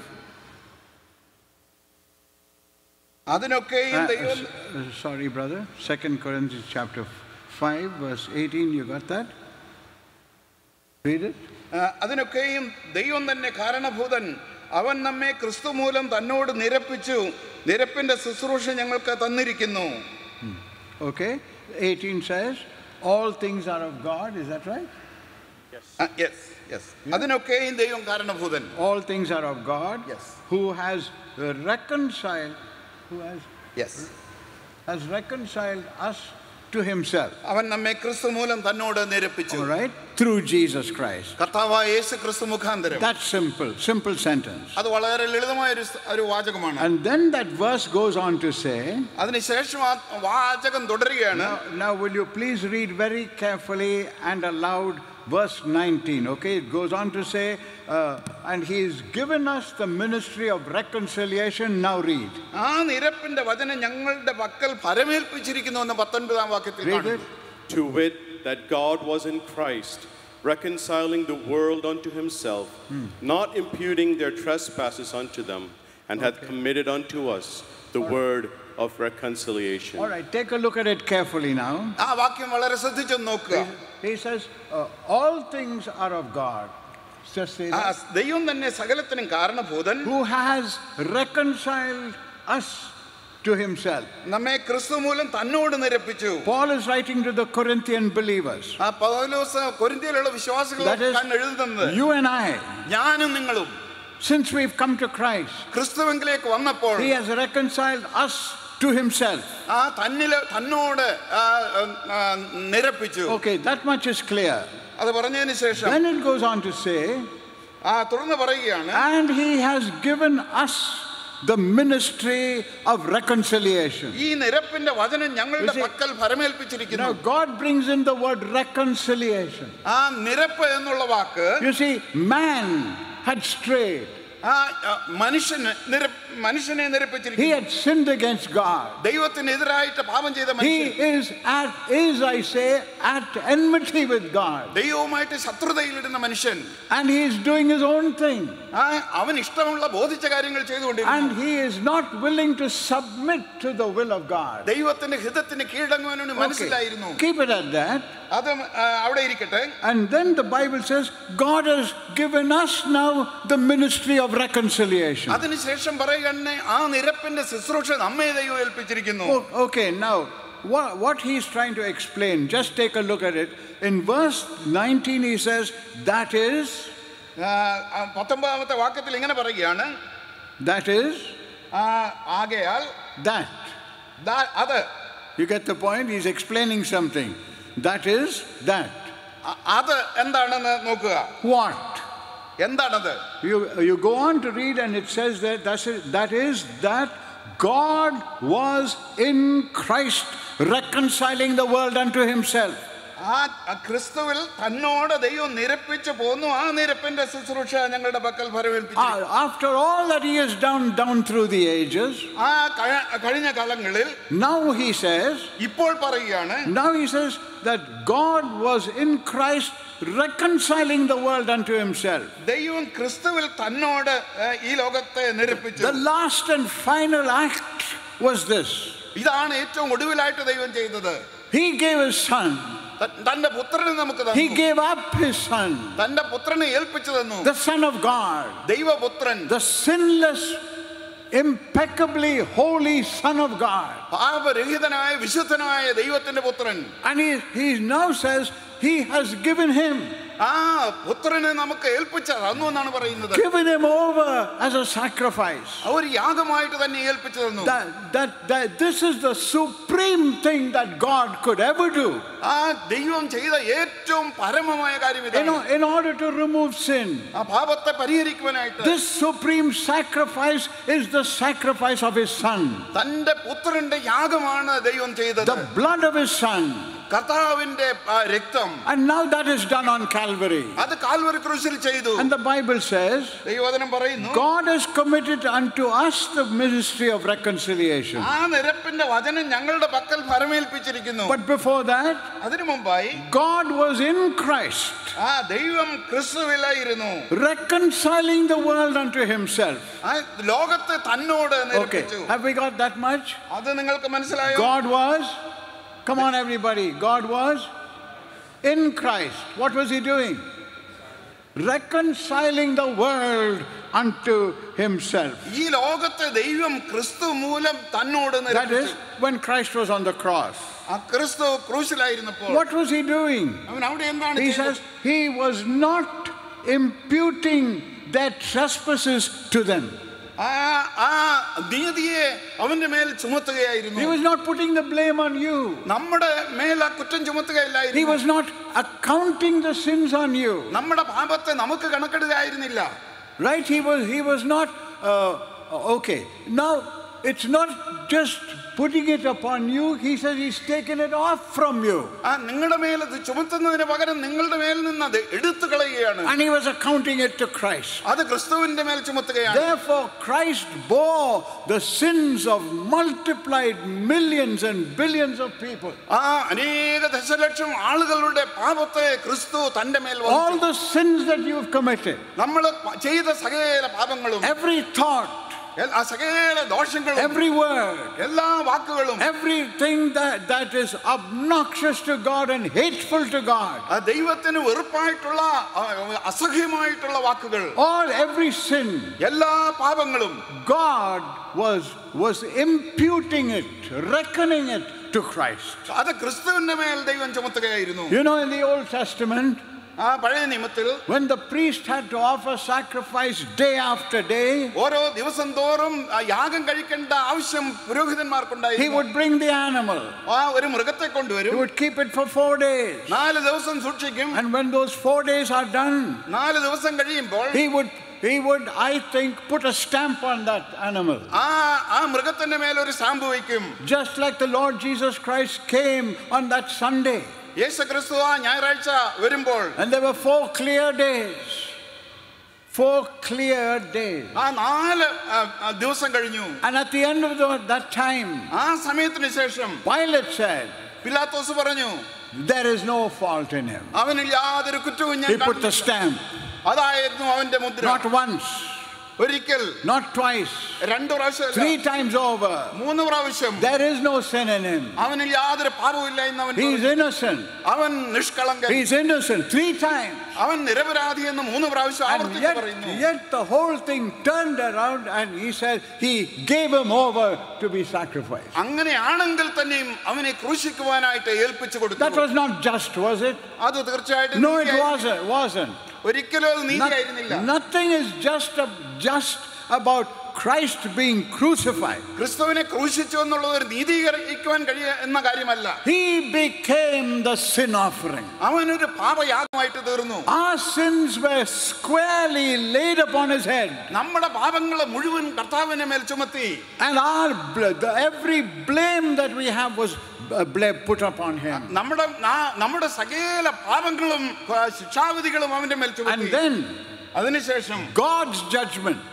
അതിനൊക്കെയും Uh, ദൈവം s- uh, sorry, brother. Second Corinthians chapter five, verse eighteen. You got that? Read it. ആ, അതിനൊക്കെയും ദൈവം തന്നെ കാരണഭൂതൻ. അവൻ നമ്മെ ക്രിസ്തു മൂലം തന്നോട് നിരപ്പിച്ചു. നിരപ്പിന്റെ ശുശ്രൂഷ ഞങ്ങൾക്ക് തന്നിരിക്കുന്നു. Okay. eighteen says, all things are of God. Is that right? ആ, yes, yes. അതിനൊക്കെയും ദൈവം കാരണഭൂതൻ. All things are of God. Yes. Who has reconciled, who has, Yes. has reconciled us to himself. അവൻ നമ്മെ ക്രിസ്തു മൂലം തന്നോട് നിരപ്പിച്ചു. All right? Through Jesus Christ. കർത്താവായ യേശു ക്രിസ്തു മുഖാന്തരം. That's simple, simple sentence. അത് വളരെ ലളിതമായ ഒരു സ്- ഒരു വാചകമാണ്. And then that verse goes on to say, അതിനുശേഷം ആ വാചകം തുടരുകയാണ്. now, now will you please read very carefully and aloud verse nineteen, okay? It goes on to say, uh, and he's given us the ministry of reconciliation. Now read. ആ നിരപ്പിന്റെ വചനം ഞങ്ങളുടെ പക്കൽ പരമേൽപ്പിച്ചിരിക്കുന്നു എന്ന് പത്തൊൻപതാം വാക്യത്തിൽ Read കാണുന്നു. it. To wit, that God was in Christ, reconciling the world unto himself, not imputing their trespasses unto them, and hath committed unto us the word of reconciliation. All right, take a look at it carefully now. ആ വാക്യം വളരെ ശ്രദ്ധിച്ചു നോക്കുക. He says, uh, all things are of God. Just say ആ that. ദൈവം തന്നെ സകലത്തിനും കാരണഭൂതൻ. Who has reconciled us to himself. നമ്മെ ക്രിസ്തു മൂലം തന്നോട് നിരപ്പിച്ചു. Paul is writing to the Corinthian believers. ആ പൗലോസ് കൊരിന്ത്യയിലുള്ള That വിശ്വാസികളോട് is, എഴുതുന്നത്, you and I, ഞാനും നിങ്ങളും since we've come to Christ, ക്രിസ്തുവിലേക്ക് വന്നപ്പോൾ he has reconciled us to himself. ആ തന്നില് തന്നോട് ആ, ആ, നിരപ്പിച്ചു. Okay, that much is clear. അത് പറഞ്ഞതിന് ശേഷം Then it goes on to say, ആ തുടർന്ന് പറയുകയാണ്, and he has given us the ministry of reconciliation. ഈ നിരപ്പിന്റെ വചനം ഞങ്ങളുടെ You see, പക്കൽ പരമേൽപ്പിച്ചിരിക്കുന്നു. Now God brings in the word reconciliation. ആ നിരപ്പ് എന്നുള്ള വാക്ക് You see, man had strayed. ആ ആ, മനുഷ്യന് നിര മനുഷ്യനെ He നിരപ്പിച്ചിരിക്കുന്നു. had sinned against God. ദൈവത്തിനെതിരായിട്ട് പാപം ചെയ്ത He മനുഷ്യൻ is at, is I say, at enmity with God. ദൈവവുമായിട്ട് ശത്രുതയിലിടുന്ന മനുഷ്യൻ. And he is doing his own thing. ആ അവൻ ഇഷ്ടമുള്ള ബോധിച്ച കാര്യങ്ങൾ ചെയ്തുകൊണ്ടിരിക്കുന്നു. And he is not willing to submit to the will of God. ദൈവത്തിന്റെ ഹിതത്തിന് കീഴടങ്ങുവാനോട് മനസ്സിലായിരുന്നു. Keep it at that. അത് ആ, അവിടെ ഇരിക്കട്ടെ. And then the Bible says, God has given us now the ministry of reconciliation. അതിനുശേഷം പറയുകയാണ്, ആ നിരപ്പിന്റെ ശുശ്രൂഷ നമ്മെ ദൈവം ഏൽപ്പിച്ചിരിക്കുന്നു. O- Okay, now, what, what he's trying to explain, just take a look at it. In verse nineteen, he says, that is, ആ, ആ, പത്തൊമ്പതാമത്തെ വാക്യത്തിൽ ഇങ്ങനെ പറയുകയാണ്, that is, ആ, ആകയാൽ that. ദാ- അത് You get the point? He's explaining something. That is that. അ- അത് എന്താണെന്ന് നോക്കുക. What? എന്താണത്? You, you go on to read and it says that that's it, that is that God was in Christ reconciling the world unto himself. ആ ആ ക്രിസ്തുവിൽ തന്നോട് ദൈവം നിരപ്പിച്ചു പോന്നു. ആ നിരപ്പിന്റെ ശുശ്രൂഷ ഞങ്ങളുടെ പക്കൽ ഫലമേൽപ്പിച്ചു. Ah, after all that he has done down through the ages, ആ കഴി- കഴിഞ്ഞ കാലങ്ങളിൽ now he says, ഇപ്പോൾ പറയുകയാണ്, now he says that God was in Christ reconciling the world unto himself. ദൈവം ക്രിസ്തുവിൽ തന്നോട് ഏഹ്, ഈ ലോകത്തെ നിരപ്പിച്ചു. The last and final act was this. ഇതാണ് ഏറ്റവും ഒടുവിലായിട്ട് ദൈവം ചെയ്തത്. He gave his son. ത- തന്റെ പുത്രനെ നമുക്ക് He തന്നു. gave up his son, തന്റെ പുത്രനെ ഏൽപ്പിച്ചു തന്നു. the Son of God, ദൈവപുത്രൻ, the sinless, impeccably holy Son of God. പാപരഹിതനായ വിശുദ്ധനായ ദൈവത്തിന്റെ പുത്രൻ. And he, he now says he has given him, ആ പുത്രനെ നമുക്ക് ഏൽപ്പിച്ച തന്നു എന്നാണ് പറയുന്നത്. given him over as a sacrifice. അവർ യാഗമായിട്ട് തന്നെ ഏൽപ്പിച്ചു തന്നു. That, that, that this is the supreme thing that God could ever do. ആ ദൈവം ചെയ്ത ഏറ്റവും പരമമായ കാര്യം You ഇതാണ്. know, in order to remove sin, ആ പാപത്തെ പരിഹരിക്കുവാനായിട്ട് this supreme sacrifice is the sacrifice of his son. തന്റെ പുത്രന്റെ യാഗമാണ് ദൈവം ചെയ്തത്. The blood of his son. കർത്താവിന്റെ ആ രക്തം, And now that is done on Calvary. അത് കാൽവരി ക്രൂശിൽ ചെയ്തു. And the Bible says, ദൈവവചനം പറയുന്നു, God has committed unto us the ministry of reconciliation. ആ നിരപ്പിന്റെ വചനം ഞങ്ങളുടെ പക്കൽ ഫലമേൽപ്പിച്ചിരിക്കുന്നു. But before that, അതിനു മുമ്പായി God was in Christ, ആ ദൈവം ക്രിസ്തുവിലായിരുന്നു, reconciling the world unto himself. ആ ലോകത്തെ തന്നോട് Okay, നിരപ്പിച്ചു. have we got that much? അത് നിങ്ങൾക്ക് മനസ്സിലായോ? God was, come on everybody, God was in Christ. What was he doing? Reconciling the world unto himself. ഈ ലോകത്തെ ദൈവം ക്രിസ്തു മൂലം തന്നോട് That is, നിരപ്പിച്ചു. when Christ was on the cross. ആ ക്രിസ്തു ക്രൂശിലായിരുന്നപ്പോൾ What was he doing? അവൻ അവിടെ എന്താണ് He ചെയ്തത്? says he was not imputing their trespasses to them. ആ ആ നീതിയെ അവന്റെ മേൽ ചുമത്തുകയായിരുന്നു. He was not putting the blame on you. നമ്മുടെ മേൽ ആ കുറ്റം He ചുമത്തുകയില്ലായിരുന്നു. was not accounting the sins on you. നമ്മുടെ പാപത്തെ നമുക്ക് കണക്കെടുകയായിരുന്നില്ല. Right? He was, he was not, uh, okay. Now, it's not just putting it upon you. He says he's taken it off from you. ആ നിങ്ങളുടെ മേൽ അത് ചുമത്തുന്നതിന് പകരം നിങ്ങളുടെ മേൽ നിന്ന് അത് എടുത്തു കളയുകയാണ്. And he was accounting it to Christ. അത് ക്രിസ്തുവിന്റെ മേൽ ചുമത്തുകയാണ്. Therefore, Christ bore the sins of multiplied millions and billions of people. ആ അനേക ദശലക്ഷം ആളുകളുടെ പാപത്തെ ക്രിസ്തു തന്റെ മേൽ All വഹിച്ചു. the sins that you've committed, നമ്മൾ ചെയ്ത സകല പാപങ്ങളും, every thought, ആ സകല ദോഷങ്ങളും, every word, എല്ലാ വാക്കുകളും, everything that, that is obnoxious to God and hateful to God, ആ ദൈവത്തിന് വെറുപ്പായിട്ടുള്ള ആ, അസഹ്യമായിട്ടുള്ള വാക്കുകൾ, all every sin, എല്ലാ പാപങ്ങളും God was, was imputing it, reckoning it to Christ. അത് ക്രിസ്തുവിന്റെ മേൽ ദൈവം ചുമത്തുകയായിരുന്നു. You know, in the Old Testament, ആ പഴയ നിയമത്തിൽ when the priest had to offer sacrifice day after day, ഓരോ ദിവസം തോറും ആ യാഗം കഴിക്കേണ്ട ആവശ്യം he പുരോഹിതന്മാർക്കുണ്ടായിരുന്നു. would bring the animal. ആ ഒരു മൃഗത്തെ He കൊണ്ടുവരും, would keep it for four days. നാല് ദിവസം സൂക്ഷിക്കും. And when those four days are done, നാല് ദിവസം കഴിയുമ്പോൾ he would, he would, I think, put a stamp on that animal. ആ ആ മൃഗത്തിന്റെ മേൽ ഒരു സ്റ്റാമ്പ് വയ്ക്കും. Just like the Lord Jesus Christ came on that Sunday. യേശു ക്രിസ്തു ആ ഞായറാഴ്ച വരുമ്പോൾ And there were four clear days. Four clear days. ആ നാല് ആ, ആ ദിവസം കഴിഞ്ഞു. And at the end of the, that time, ആ സമയത്തിന് ശേഷം Pilate said, പിലാത്തോസ് പറഞ്ഞു, there is no fault in him. അവനിൽ യാതൊരു കുറ്റവും He ഞാൻ put the കാണുന്നില്ല. stamp. അതായിരുന്നു അവന്റെ മുദ്ര. Not once, ഒരിക്കൽ, not twice, രണ്ടു പ്രാവശ്യം, three times over. മൂന്ന് പ്രാവശ്യം There is no sin in him. അവനിൽ യാതൊരു പാപമില്ല എന്ന് അവൻ He is പറഞ്ഞു. innocent. അവൻ നിഷ്കളങ്കൻ, He is innocent. Three times. അവൻ നിരപരാധി എന്ന് മൂന്ന് പ്രാവശ്യം And ആവർത്തിച്ച് yet, പറയുന്നു. yet the whole thing turned around and he said he gave him over to be sacrificed. അങ്ങനെയാണെങ്കിൽ തന്നെയും അവനെ ക്രൂശിക്കുവാനായിട്ട് ഏൽപ്പിച്ചു That കൊടുത്തു. was not just, was it? അത് തീർച്ചയായിട്ടും No, it നീതിയായി- wasn't. wasn't. ഒരിക്കലും അത് Not- നീതിയായിരുന്നില്ല. nothing is just, a, just about Christ being crucified. ക്രിസ്തുവിനെ ക്രൂശിച്ചു എന്നുള്ളത് ഒരു നീതീകരിക്കുവാൻ കഴിയ എന്ന കാര്യമല്ല. He became the sin offering. അവനൊരു പാപയാഗമായിട്ട് തീർന്നു. Our sins were squarely laid upon his head. നമ്മുടെ പാപങ്ങൾ മുഴുവൻ കർത്താവിന്റെ മേൽ ചുമത്തി. And our the, every blame that we have was put upon him. നമ്മുടെ നമ്മുടെ സകല പാപങ്ങളും ശിക്ഷാവിധികളും അവന്റെ മേൽ ചുമത്തി. And then അതിനുശേഷം God's judgment,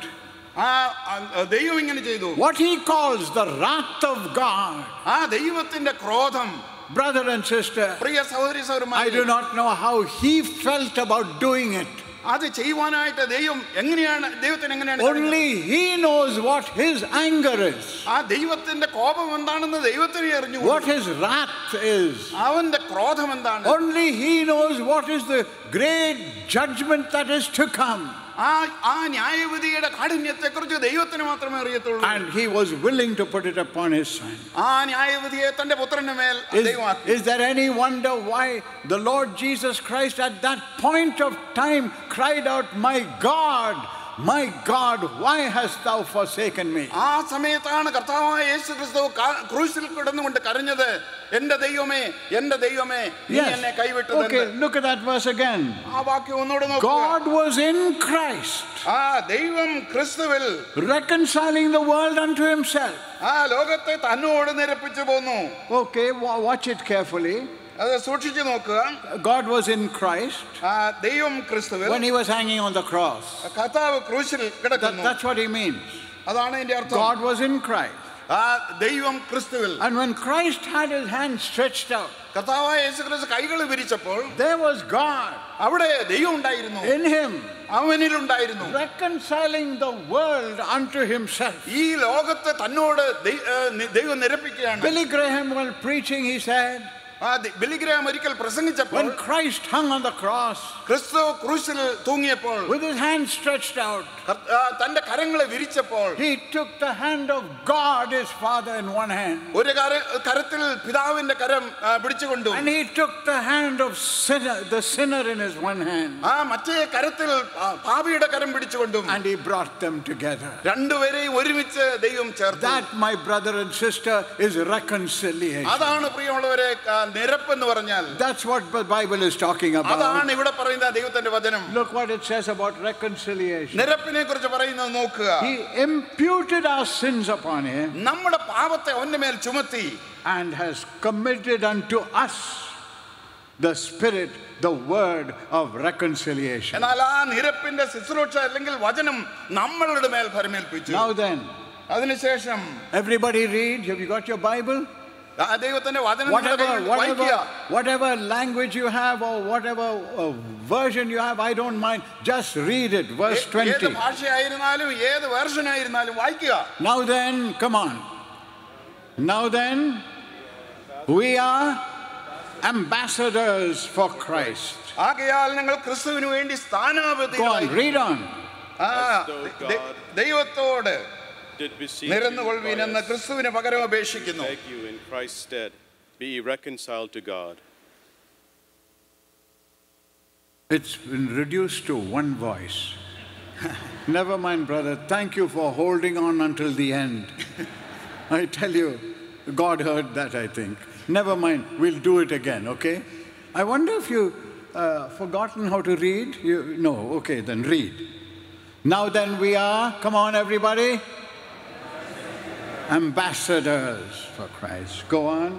ദൈവം ഇങ്ങനെ ചെയ്തു. what he calls the wrath of God. ആ ദൈവത്തിന്റെ ക്രോധം. Brother and sister, പ്രിയ സഹോദരി സഹോദരന്മാരെ, I do not know how he felt about doing it. അത് ചെയ്യുവാനായിട്ട് ദൈവം എങ്ങനെയാണ് ദൈവത്തിന് എങ്ങനെയാണ് only he knows what his anger is. ആ ദൈവത്തിന്റെ കോപം എന്താണെന്ന് ദൈവത്തിന് അറിഞ്ഞു. What his wrath is. അവന്റെ ക്രോധം എന്താണ്. only he knows what is the great judgment that is to come. ആ ആ ന്യായവിധിയുടെ കാഠിന്യത്തെക്കുറിച്ച് ദൈവത്തിന് മാത്രമേ അറിയത്തുള്ളൂ. And he was willing to put it upon his son. ആ ന്യായവിധിയെ തന്റെ പുത്രന്റെ മേൽ ദൈവമാക്കി. Is there any wonder why the Lord Jesus Christ at that point of time cried out, my God, my God, why hast thou forsaken me? ആ സമയത്താണ് കർത്താവായ യേശു ക്രിസ്തു ക്രൂശിൽ കിടന്നുകൊണ്ട് കരഞ്ഞത്, എൻ്റെ ദൈവമേ, എൻ്റെ ദൈവമേ, നീ എന്നെ കൈവിട്ടത്. Okay, look at that verse again. ആ വാക്യം ഒന്നുകൂടെ നോക്കുക. God was in Christ. ആ ദൈവം ക്രിസ്തുവിൽ reconciling the world unto himself. ആ ലോകത്തെ തന്നോട് നിരപ്പിച്ചു പോന്നു. Okay, watch it carefully. അത് സൂക്ഷിച്ചു നോക്കുക. God was in Christ. ആ ദൈവം ക്രിസ്തുവിൽ when he was hanging on the cross. കർത്താവ് ക്രൂശിൽ കിടക്കുന്നു. That's what he means. അതാണ് അതിന്റെ അർത്ഥം. God was in Christ. ആ ദൈവം ക്രിസ്തുവിൽ. And when Christ had his hand stretched out, കർത്താവായ യേശു ക്രിസ്തു കൈകൾ വിരിച്ചപ്പോൾ there was God. അവിടെ ദൈവം ഉണ്ടായിരുന്നു. in him. അവനിൽ ഉണ്ടായിരുന്നു. reconciling the world unto himself. ഈ ലോകത്തെ തന്നോട് ദൈവം നിരപ്പിക്കുകയാണ്. Billy Graham, while preaching, he said, Billy Graham ഒരിക്കൽ പ്രസംഗിച്ചപ്പോൾ, when Christ hung on the cross, ക്രിസ്തു ക്രൂശിൽ തൂങ്ങിയപ്പോൾ, with his hands stretched out, തന്റെ കരങ്ങളെ വിരിച്ചപ്പോൾ, he took the hand of God his Father in one hand, ഒരു കരത്തിൽ പിതാവിന്റെ കരം പിടിച്ചുകൊണ്ടു, and he took the hand of sinner, the sinner in his one hand, ആ മറ്റേ കരത്തിൽ പാപിയുടെ കരം പിടിച്ചുകൊണ്ടു, and he brought them together. രണ്ടുപേരെയും ഒരുമിച്ച് ദൈവം ചേർത്തു. That, my brother and sister, is reconciliation. അതാണ് പ്രിയമുള്ളവരെ നിരപ്പ് എന്ന് പറഞ്ഞാൽ. That's what the Bible is talking about. അതാണ് ഇവിടെ പറയുന്ന ദൈവത്തിന്റെ വചനം. Look what it says about reconciliation. നിരപ്പിനെ കുറിച്ച് പറയുന്നത് നോക്കുക. He imputed our sins upon him, നമ്മുടെ പാപത്തെ അവന്റെ മേൽ ചുമത്തി, and has committed unto us the Spirit, the word of reconciliation. എന്നാൽ ആ നിരപ്പിന്റെ ശുശ്രൂഷ അല്ലെങ്കിൽ വചനം നമ്മളുടെ മേൽ ഫലമേൽപ്പിച്ചു. Now then, അതിനുശേഷം everybody read. Have you got your Bible? ദൈവത്തിന്റെ വചനം whatever, whatever, whatever language you have or whatever uh, version you have, I don't mind. Just read it. Verse twenty. ഏത് ഭാഷയായിരുന്നാലും ഏത് വെർഷൻ ആയിരുന്നാലും വായിക്കുക. Now then, come on. Now then, we are ambassadors for Christ. ആകയാൽ ഞങ്ങൾ ക്രിസ്തുവിനു വേണ്ടി സ്ഥാനാപതികളായി. Go on, read on. ദൈവത്തോട് did beseech നിരന്നുകൊള്ളുവിൻ എന്ന് ക്രിസ്തുവിന് പകരം അപേക്ഷിക്കുന്നു. beg you in Christ's stead, be ye reconciled to God. It's been reduced to one voice. Never mind, brother. Thank you for holding on until the end. I tell you, God heard that, I think. Never mind. We'll do it again, okay? I wonder if you uh, forgotten how to read. You, no, okay, then read. Now then we are, come on everybody, ambassadors for Christ. Go on.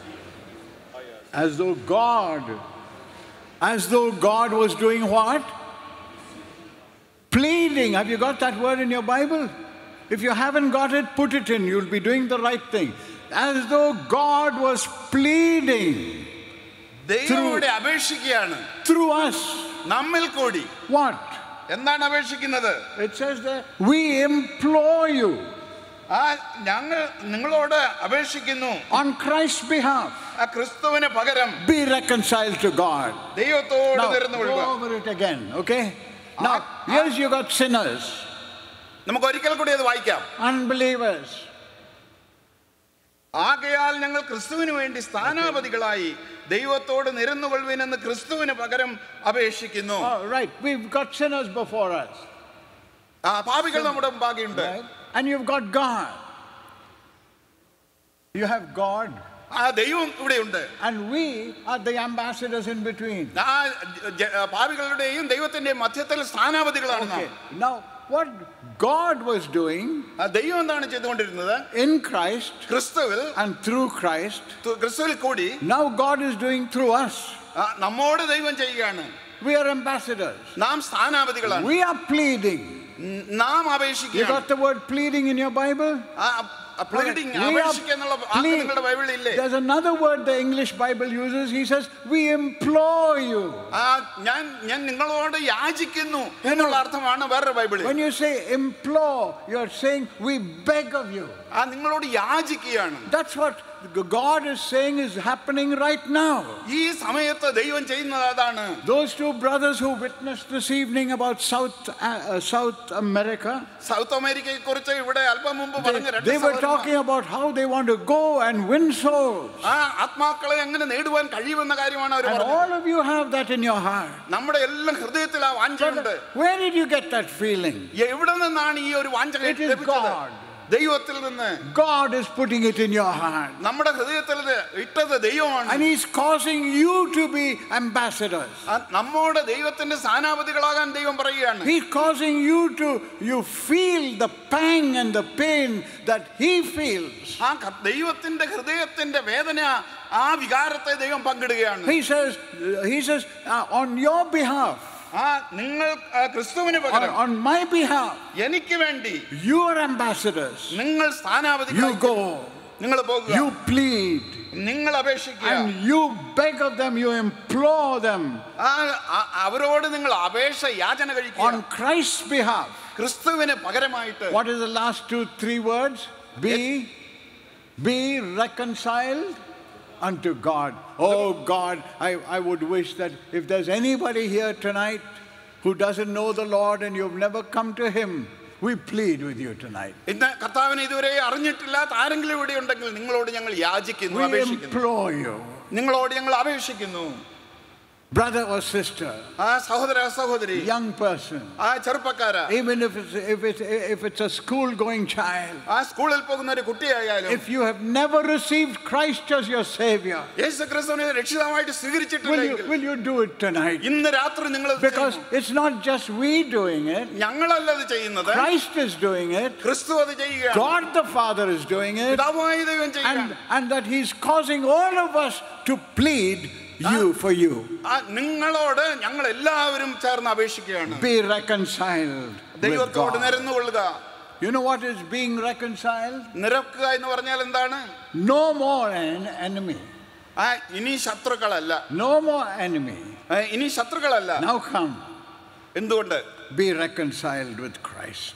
As though God, as though God was doing what? Pleading. Have you got that word in your Bible? If you haven't got it, put it in. You'll be doing the right thing. As though God was pleading through, through us. നമ്മിൽ കൂടി. What? എന്താണ് അപേക്ഷിക്കുന്നത്? It says that we implore you. ആ ഞങ്ങൾ നിങ്ങളോട് അപേക്ഷിക്കുന്നു. On Christ's behalf. ആ ക്രിസ്തുവിന് പകരം be reconciled to God. ദൈവത്തോട് നിരന്നുകൊള്ളുക. Go over it again, okay? Now, yes, you got sinners. നമുക്ക് ഒരിക്കൽ കൂടി അത് വായിക്കാം. Unbelievers. ആകയാൽ ഞങ്ങൾ ക്രിസ്തുവിന് വേണ്ടി സ്ഥാനാപതികളായി ദൈവത്തോട് നിരന്നുകൊള്ളുവിൻ എന്ന് ക്രിസ്തുവിന് പകരം അപേക്ഷിക്കുന്നു. Right, we've got sinners before us. ആ പാപികൾ നമ്മുടെ മുമ്പാകെയുണ്ട്. and you've got God. You have God. And we are the ambassadors in between. Okay. Now, what God was doing in Christ and through Christ, now God is doing through us. We are ambassadors. We are pleading. You got the word pleading in your Bible? Pleading. There's another word the English Bible uses. He says, we implore you. When you say implore, you're saying we beg of you. That's what God is saying is happening right now. Those two brothers who witnessed this evening about South uh, South America, South America, they, they were talking about how they want to go and win souls. And all of you have that in your heart. But where did you get that feeling? It is God. God is putting it in your heart. And He's causing you to be ambassadors. He's causing you to you feel the pang and the pain that He feels. He says, he says uh, on your behalf, On, on my behalf, you are ambassadors. You go, you plead, and you beg of them, you implore them on Christ's behalf. What is the last two, three words? Be, be reconciled unto God. Oh God, I, I would wish that if there's anybody here tonight who doesn't know the Lord and you've never come to Him, we plead with you tonight. We implore you. Brother or sister, young person, even if it's, if it's, if it's a school-going child, if you have never received Christ as your Savior, will you, will you do it tonight? Because it's not just we doing it. Christ is doing it. God the Father is doing it. And, and that He's causing all of us to plead you for you. Be reconciled with God. You know what is being reconciled? No more an enemy. No more enemy. Now come. Be reconciled with Christ.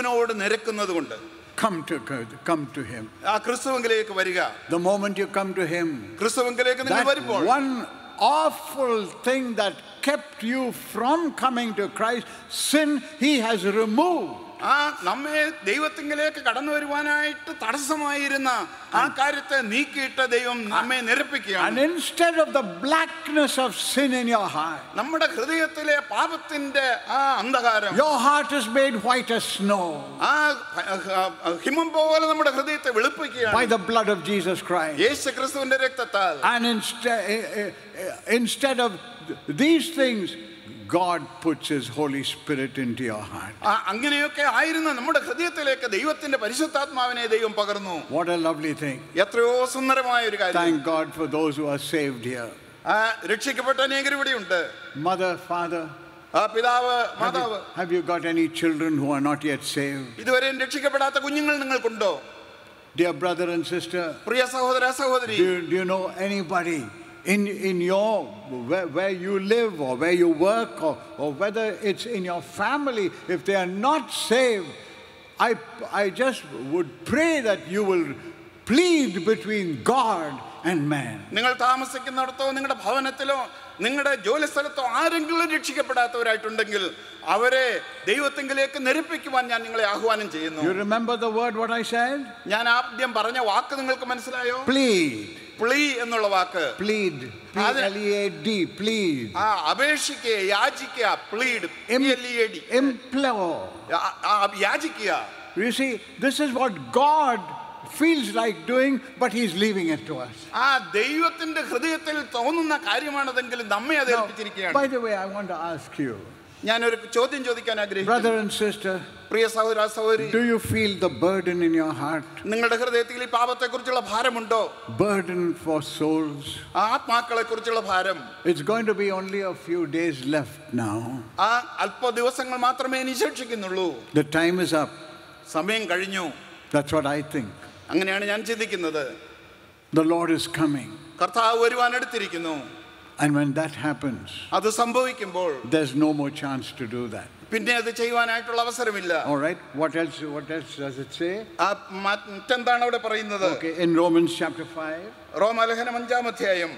Come to, come to Him. The moment you come to Him, that one awful thing that kept you from coming to Christ, sin, He has removed. And instead of the blackness of sin in your heart, your heart is made white as snow by the blood of Jesus Christ. And instead, instead of these things, God puts His Holy Spirit into your heart. What a lovely thing. Thank God for those who are saved here. Mother, father, have you, have you got any children who are not yet saved? Dear brother and sister, do you, do you know anybody in, in your, where, where you live or where you work, or, or whether it's in your family, if they are not saved, I, I just would pray that you will plead between God and man. നിങ്ങളുടെ ജോലി സ്ഥലത്തോ ആരെങ്കിലും രക്ഷിക്കപ്പെടാത്തവരായിട്ടുണ്ടെങ്കിൽ അവരെ ദൈവത്തിങ്കിലേക്ക് നിരപ്പിക്കുവാൻ ഞാൻ നിങ്ങളെ ആഹ്വാനം ചെയ്യുന്നു. You remember the word what I said? ഞാൻ ആദ്യം പറഞ്ഞ വാക്ക് നിങ്ങൾക്ക് മനസ്സിലായോ? Plead. Plea എന്നുള്ള വാക്ക്. Plead. P L E A D. Plead. ആ അപേക്ഷിക്കുക, യാചിക്കുക. Plead. P L E A D. Implore. യാചിക്കുക. You see, this is what God feels like doing, but he's leaving it to us. ആ ദൈവത്തിന്റെ ഹൃദയത്തിൽ തോന്നുന്ന കാര്യമാണതെങ്കിലും നമ്മെ അത് ഏൽപ്പിച്ചിരിക്കുകയാണ്. By the way, I want to ask you, ഞാനൊരു ചോദ്യം ചോദിക്കാൻ ആഗ്രഹിക്കുന്നു. brother and sister, പ്രിയ സഹോദര സഹോദരി, do you feel the burden in your heart? നിങ്ങളുടെ ഹൃദയത്തിൽ ഈ പാപത്തെക്കുറിച്ചുള്ള ഭാരമുണ്ടോ? Burden for souls. ആത്മാക്കളെക്കുറിച്ചുള്ള ഭാരം. It's going to be only a few days left now. ആ അല്പ ദിവസങ്ങൾ മാത്രമേ ഇനി ശേഷിക്കുന്നുള്ളൂ. The time is up. സമയം കഴിഞ്ഞു. That's what I think. അങ്ങനെയാണ് ഞാൻ ചിന്തിക്കുന്നത്. The Lord is coming. കർത്താവ് വരുവാൻ അടുത്തിരിക്കുന്നു. And when that happens, അത് സംഭവിക്കുമ്പോൾ there's no more chance to do that. പിന്നെ അത് ചെയ്യുവാനായിട്ടുള്ള അവസരമില്ല. All right, what else what else does it say? ആ മറ്റെന്താണ് അവിടെ പറയുന്നത്? Okay, in Romans chapter five, റോമാലേഖനം അഞ്ചാം അധ്യായം,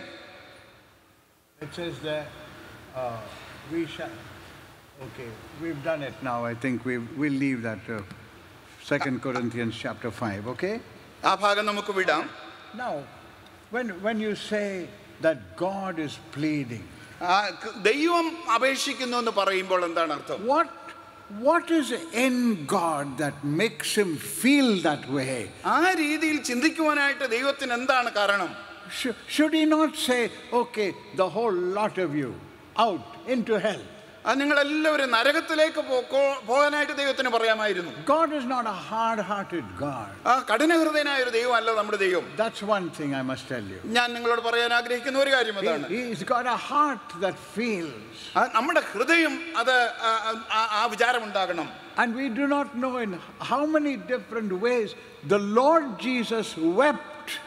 it says that uh, we shall. Okay, we've done it now. I think we we'll leave that. Uh, Second Corinthians chapter five. Okay. ആ ഭാഗം നമുക്ക് വിടാം. Now, when when you say that God is pleading, ദൈവം അപേക്ഷിക്കുന്നു എന്ന് പറയുമ്പോൾ എന്താണ് അർത്ഥം? What what is in God that makes him feel that way? ആ രീതിയിൽ ചിന്തിക്കുവാനായിട്ട് ദൈവത്തിന് എന്താണ് കാരണം? Should he not say, okay, the whole lot of you out into hell? നിങ്ങളെല്ലാവരും നരകത്തിലേക്ക് പോകാനായിട്ട് ദൈവത്തിന് പറയാമായിരുന്നു. God is not a hard-hearted God. ആ കഠിനഹൃദയനായ ഒരു ദൈവമല്ല നമ്മുടെ ദൈവം. That's one thing I must tell you. ഞാൻ നിങ്ങളോട് പറയാൻ ആഗ്രഹിക്കുന്ന ഒരു കാര്യം അതാണ്. He's got a heart that feels. നമ്മുടെ ഹൃദയം അത് ആ വിചാരം ഉണ്ടാകണം. And we do not know in how many different ways the Lord Jesus wept.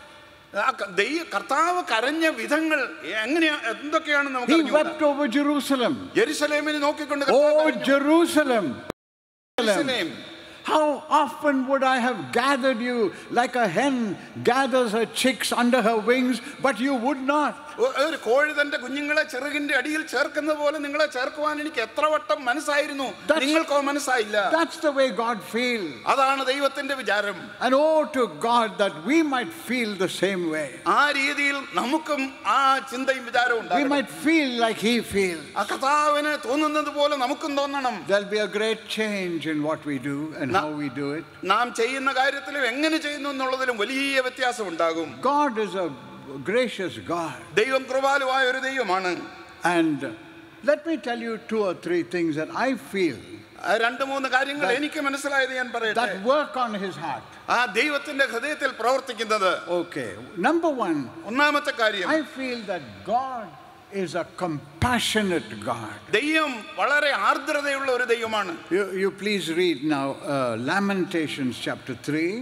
കർത്താവ് കരഞ്ഞ വിധങ്ങൾ എങ്ങനെയാ എന്തൊക്കെയാണ് നമുക്ക് He wept over Jerusalem. യെരുശലേമിനെ നോക്കിക്കൊണ്ട് Oh Jerusalem, Jerusalem, how often would I have gathered you like a hen gathers her chicks under her wings, but you would not. ഒരു കോഴി തന്റെ കുഞ്ഞുങ്ങളെ ചെറുകിന്റെ അടിയിൽ ചേർക്കുന്ന പോലെ നിങ്ങളെ ചേർക്കുവാൻ എനിക്ക് എത്ര വട്ടം മനസ്സായിരുന്നു, നിങ്ങൾക്കോ മനസ്സായില്ല. That's the way God feels. അതാണ് ദൈവത്തിന്റെ വിചാരം. And oh to God that we might feel the same way. ആ രീതിയിൽ നമുക്കും ആ ചിന്തയും വിചാരവും ഉണ്ടാകണം. We might feel like he feels. ആ കർത്താവിനെ തോന്നുന്നത് പോലെ നമുക്കും തോന്നണം. There'll be a great change in what we do and how we do it. നാം ചെയ്യുന്ന കാര്യത്തിലും എങ്ങനെ ചെയ്യുന്നു എന്നുള്ളതിലും വലിയ വ്യത്യാസം ഉണ്ടാകും. God is a gracious God. ദൈവം കൃപാലുവായ ഒരു ദൈവമാണ്. And let me tell you two or three things that I feel രണ്ട് മൂന്ന് കാര്യങ്ങൾ എനിക്ക് മനസ്സിലായത് ഞാൻ പറയട്ടെ. that work on his heart. ആ ദൈവത്തിന്റെ ഹൃദയത്തിൽ പ്രവർത്തിക്കുന്നത്. Okay, number one, ഒന്നാമത്തെ കാര്യം, I feel that God is a compassionate God. ദൈവം വളരെ ആർദ്രതയുള്ള ഒരു ദൈവമാണ്. You, you please read now uh, Lamentations chapter three.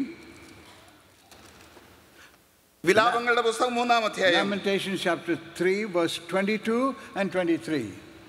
വിലാപങ്ങളുടെ പുസ്തകം മൂന്നാം അധ്യായം. Lamentations chapter three verse twenty-two and twenty-three.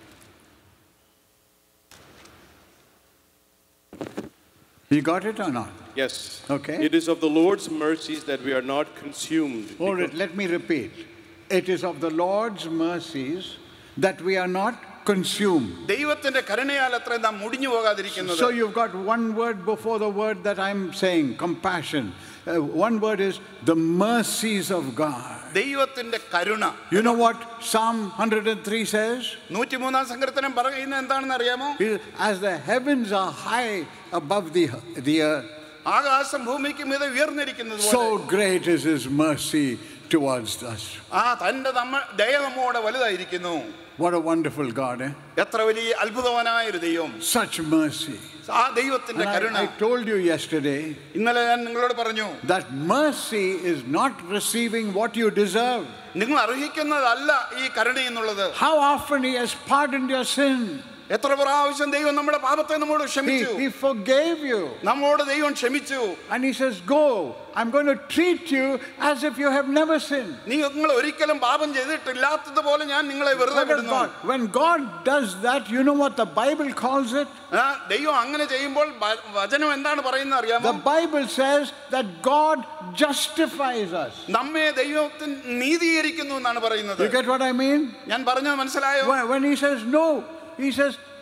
You got it or not? Yes. Okay. It is of the Lord's mercies that we are not consumed. All right, let me repeat. It is of the Lord's mercies that we are not consumed. ദൈവത്തിന്റെ കരുണയാൽ അത്ര നാം മുടിഞ്ഞു പോകാതിരിക്കുന്നത്. So you've got one word before the word that I'm saying, compassion. Uh, one word is the mercies of God. ദൈവത്തിന്റെ കരുണ. You know what Psalm one hundred three says? നൂറ്റിമൂന്നാം സങ്കീർത്തനം പറയുന്നത് എന്താണെന്ന് അറിയാമോ? As the heavens are high above the the earth, ആകാശം ഭൂമിക്ക് മീതെ ഉയർന്നിരിക്കുന്നത് പോലെ, so great is his mercy towards us. ആ തന്റെ ദയ നമ്മോട് വലുതായിരിക്കുന്നു. What a wonderful God, eh? എത്ര വലിയ അത്ഭുതവാനായ ഒരു ദൈവം. Such mercy. ആ ദൈവത്തിന്റെ കരുണ. I told you yesterday ഇന്നലെ ഞാൻ നിങ്ങളോട് പറഞ്ഞു, that mercy is not receiving what you deserve. നിങ്ങൾ അർഹിക്കുന്നതല്ല ഈ കരുണ എന്നുള്ളത്. How often he has pardoned your sin. എത്ര പ്രാവശ്യം ദൈവം നമ്മുടെ പാപത്തെ നമ്മോട് ക്ഷമിച്ചു. He forgave you. നമ്മോട് ദൈവം ക്ഷമിച്ചു. And he says, go, I'm going to treat you as if you have never sinned. നിങ്ങൾ ഒരിക്കലും പാപം ചെയ്തിട്ടില്ലാത്തതുപോലെ ഞാൻ നിങ്ങളെ വെറുതെ വിടുന്നു. When God does that, you know what the Bible calls it? ദൈവം അങ്ങനെ ചെയ്യുമ്പോൾ വചനം എന്താണ് പറയുന്നത് അറിയാമോ? The Bible says that God justifies us. നമ്മെ ദൈവത്തിന് നീതീകരിക്കുന്നു എന്നാണ് പറയുന്നത്. You get what I mean? ഞാൻ പറഞ്ഞത് മനസ്സിലായോ? When he says no, he says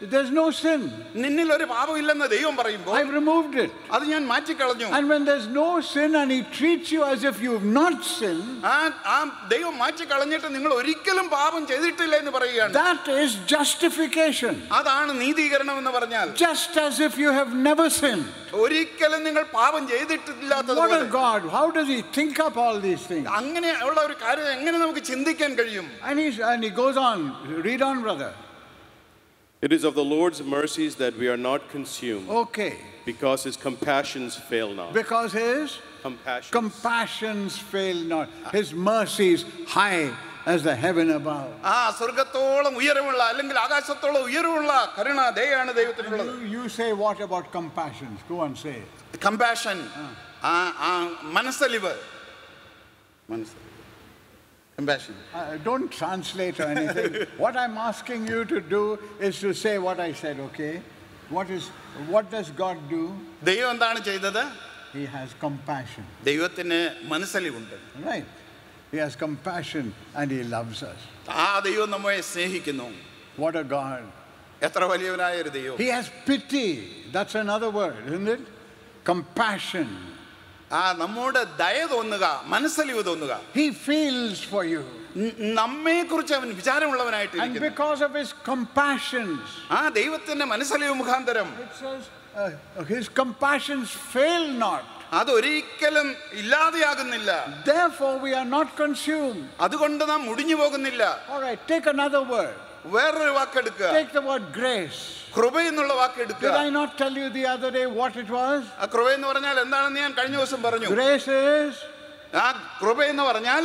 there's no sin. നിന്നിൽ ഒരു പാപമില്ലെന്ന് ദൈവം പറയുമ്പോൾ I've removed it. അത് ഞാൻ മാറ്റിക്കളഞ്ഞു. And when there's no sin and he treats you as if you've not sinned, ആ ആ ദൈവം മാറ്റിക്കളഞ്ഞിട്ട് നിങ്ങൾ ഒരിക്കലും പാപം ചെയ്തിട്ടില്ല എന്ന് പറയുകയാണ്. that is justification. അതാണ് നീതീകരണം എന്ന് പറഞ്ഞാൽ. Just as if you have never sinned. ഒരിക്കലും നിങ്ങൾ പാപം ചെയ്തിട്ടില്ലാത്തത് What പോലെ. a God! How does he think up all these things? അങ്ങനെ ഉള്ള ഒരു കാര്യം എങ്ങനെ നമുക്ക് ചിന്തിക്കാൻ കഴിയും? And he and he goes on. Read on, brother. It is of the Lord's mercies that we are not consumed. Okay. Because his compassions fail not. Because his compassions, compassions fail not. His mercies high as the heaven above. ആ സ്വർഗ്ഗത്തോളം ഉയരമുള്ള അല്ലെങ്കിൽ ആകാശത്തോളം ഉയരമുള്ള കരുണ ദയയാണ് ദൈവത്തിനുള്ളത്. You say what about compassions? Go on, say it. Compassion. ആ ആ മനസ്സലിവ്. മനസ്സലിവ്. Compassion. Uh, don't translate or anything. What I'm asking you to do is to say what I said, okay? What is what does God do? ദൈവം എന്താണ് ചെയ്തത്? He has compassion. ദൈവത്തിന് മനസ്സലിവുണ്ട്. Right. He has compassion and he loves us. ആ ദൈവം നമ്മെ സ്നേഹിക്കുന്നു. What a God. എത്ര വലിയവനായ ഒരു ദൈവം. He has pity. That's another word, isn't it? Compassion. ആ നമ്മോട് ദയ തോന്നുക, മനസ്സലിവ് തോന്നുക. He feels for you. നമ്മെ കുറിച്ച് അവൻ വിചാരമുള്ളവനായിട്ടിരിക്കുന്നു. And because of his compassions. ആ ദൈവത്തിന്റെ മനസ്സലിവ് മുഖാന്തരം. It says uh, his compassions fail not. അതൊരിക്കലും ഇല്ലാതെയാകുന്നില്ല. Therefore we are not consumed. അതുകൊണ്ട് നാം മുടിഞ്ഞു പോകുന്നില്ല. All right, take another word. വേറൊരു വാക്കെടുക്കുക. Take the word grace. കൃപ എന്നുള്ള വാക്കെടുക്കുക. Did I not tell you the other day what it was? ആ കൃപ എന്ന് പറഞ്ഞാൽ എന്താണെന്ന് ഞാൻ കഴിഞ്ഞ ദിവസം പറഞ്ഞു. Grace is ആ കൃപ എന്ന് പറഞ്ഞാൽ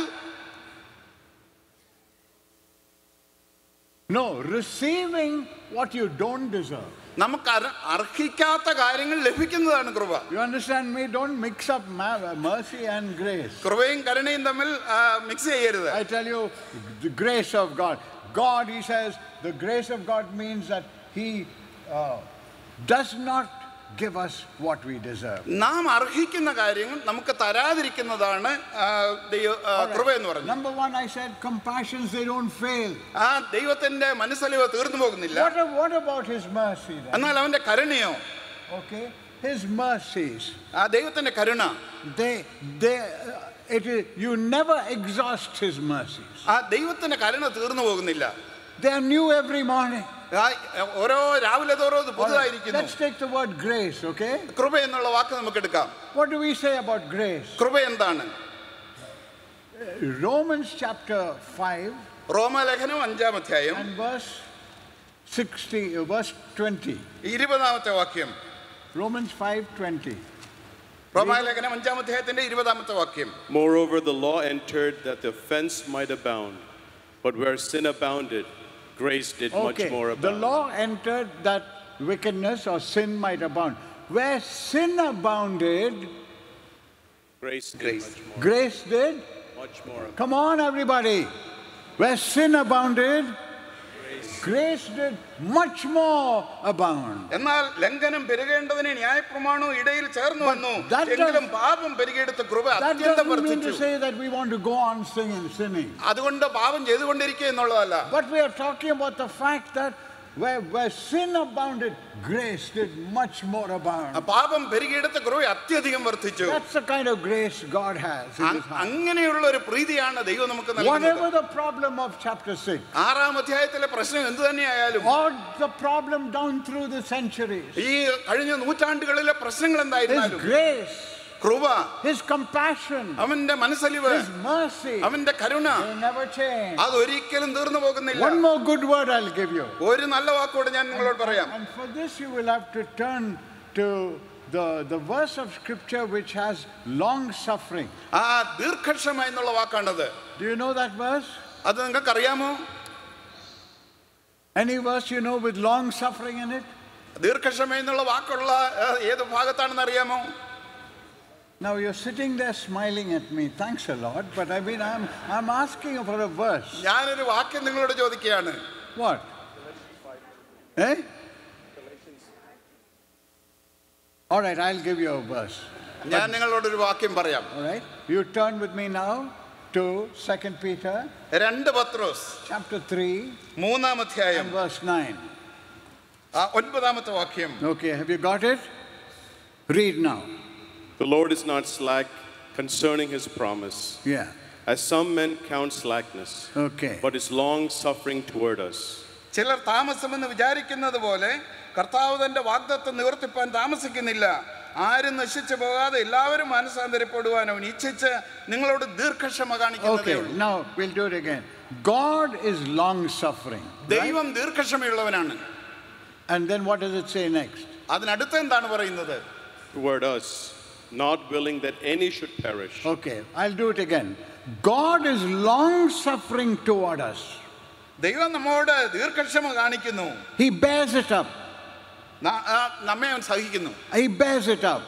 no, receiving what you don't deserve. നമുക്ക് അർഹിക്കാത്ത കാര്യങ്ങൾ ലഭിക്കുന്നതാണ് കൃപ. You understand me? Don't mix up mercy and grace. കൃപയും കരുണയും തമ്മിൽ മിക്സ് ചെയ്യരുത്. I tell you, the grace of God. God, he says, the grace of God means that he uh, does not give us what we deserve. നാം അർഹിക്കുന്ന കാര്യങ്ങൾ നമുക്ക് തരാതിരിക്കുന്നതാണ് കൃപ എന്ന് പറഞ്ഞത്. Number one, I said compassions, they don't fail. ആ ദൈവത്തിന്റെ മനസ്സലിവ് തീർന്നു പോകുന്നില്ല. What, what about his mercy then? എന്നാൽ അവന്റെ കരുണയോ? Okay, his mercies. ആ ദൈവത്തിന്റെ കരുണ. They, they, uh, it is, you never exhaust his mercies. ആ ദൈവത്തിന്റെ കരുണ തീർന്നു പോകുന്നില്ല. They are new every morning. ഓരോ രാവിലെ തോറും പുതുതായിരിക്കുന്നു. Let's take the word grace, okay? കൃപ എന്നുള്ള വാക്ക് നമുക്ക് എടുക്കാം. What do we say about grace? കൃപ എന്താണ്? Romans chapter five. റോമാലേഖനം അഞ്ചാം അധ്യായം and verse sixty, uh, verse twenty. ഇരുപതാമത്തെ വാക്യം. Romans five twenty. റോമാലേഖനം അഞ്ചാം അധ്യായത്തിന്റെ ഇരുപതാമത്തെ വാക്യം. Moreover, the law entered that the offense might abound, but where sin abounded, grace did okay. much more abound. The law entered that wickedness or sin might abound. Where sin abounded, grace did grace. much more. Grace did Much more abound. Come on, everybody. Where sin abounded, grace, grace did much more abound. എന്നാൽ ലംഘനം പെരുകേണ്ടതിന് ന്യായപ്രമാണവും ഇടയിൽ ചേർന്നു വന്നു. എങ്കിലും പാപം പെരുകിയെടുത്ത കൃപ അത്യന്തം വർദ്ധിച്ചു. That doesn't mean to say that we want to go on singing, sinning. അതുകൊണ്ട് പാപം ചെയ്തുകൊണ്ടിരിക്കുക എന്നുള്ളതല്ല. But we are talking about the fact that where, where sin abounded, grace did much more abound. പാപം പെരുകിയെടുത്ത കൃപ അത്യധികം വർദ്ധിച്ചു. That's the kind of grace God has. അങ്ങനെയുള്ള ഒരു പ്രീതിയാണ് ദൈവം നമുക്ക് നൽകുന്നത്. Whatever the problem of chapter six. ആറാം അധ്യായത്തിലെ പ്രശ്നം എന്തു തന്നെയായാലും. Or the problem down through the centuries. ഈ കഴിഞ്ഞ നൂറ്റാണ്ടുകളിലെ പ്രശ്നങ്ങൾ എന്തായിരുന്നാലും. His grace. കൃപ. His compassion. അവന്റെ മനസ്സലിവ്. His mercy. അവന്റെ കരുണ. Will never change. അതൊരിക്കലും തീർന്നു പോകുന്നില്ല. One more good word I'll give you. ഒരു നല്ല വാക്കോട് ഞാൻ നിങ്ങളോട് പറയാം. And for this you will have to turn to the the verse of scripture which has long suffering. ആ ദീർഘക്ഷമ എന്നുള്ള വാക്കാണത്. Do you know that verse? അത് നിങ്ങൾക്ക് അറിയാമോ? Any verse you know with long suffering in it? ദീർഘക്ഷമ എന്നുള്ള വാക്കുള്ള ഏത് ഭാഗത്താണെന്ന് അറിയാമോ? Now you're sitting there smiling at me. Thanks a lot, but I mean I'm I'm asking you for a verse. ഞാനൊരു വാക്യം നിങ്ങളോട് ചോദിക്കുകയാണ്. What? Eh? All right, I'll give you a verse. ഞാൻ നിങ്ങളോട് ഒരു വാക്യം പറയാം. All right? You turn with me now to Second Peter. രണ്ട് പത്രോസ് chapter three. മൂന്നാം അധ്യായം and verse nine. ഒൻപതാമത്തെ വാക്യം. Okay, have you got it? Read now. The Lord is not slack concerning his promise, Yeah. as some men count slackness, Okay. but is long suffering toward us. ചിലർ താമസമെന്ന് വിചാരിക്കുന്നത് പോലെ കർത്താവ് തന്റെ വാഗ്ദത്തം നിവർത്തിപ്പാൻ താമസിക്കുന്നില്ല. ആരും നശിച്ചു പോകാതെ എല്ലാവരും മാനസാന്തരപ്പെടുവാൻ അവൻ ഇച്ഛിച്ച് നിങ്ങളോട് ദീർഘക്ഷമ കാണിക്കുന്നതേ Okay, ഉള്ളൂ. now we'll do it again. God is long suffering. ദൈവം ദീർഘക്ഷമയുള്ളവനാണ്. And then what does it say next? അതിനടുത്ത് എന്താണ് പറയുന്നത്? Toward us, not willing that any should perish. Okay, I'll do it again. God is long suffering toward us. ദൈവം നമ്മോട് ദീർഘക്ഷമ കാണിക്കുന്നു. He bears it up. നമ്മെ അവൻ സഹിക്കുന്നു. He bears it up.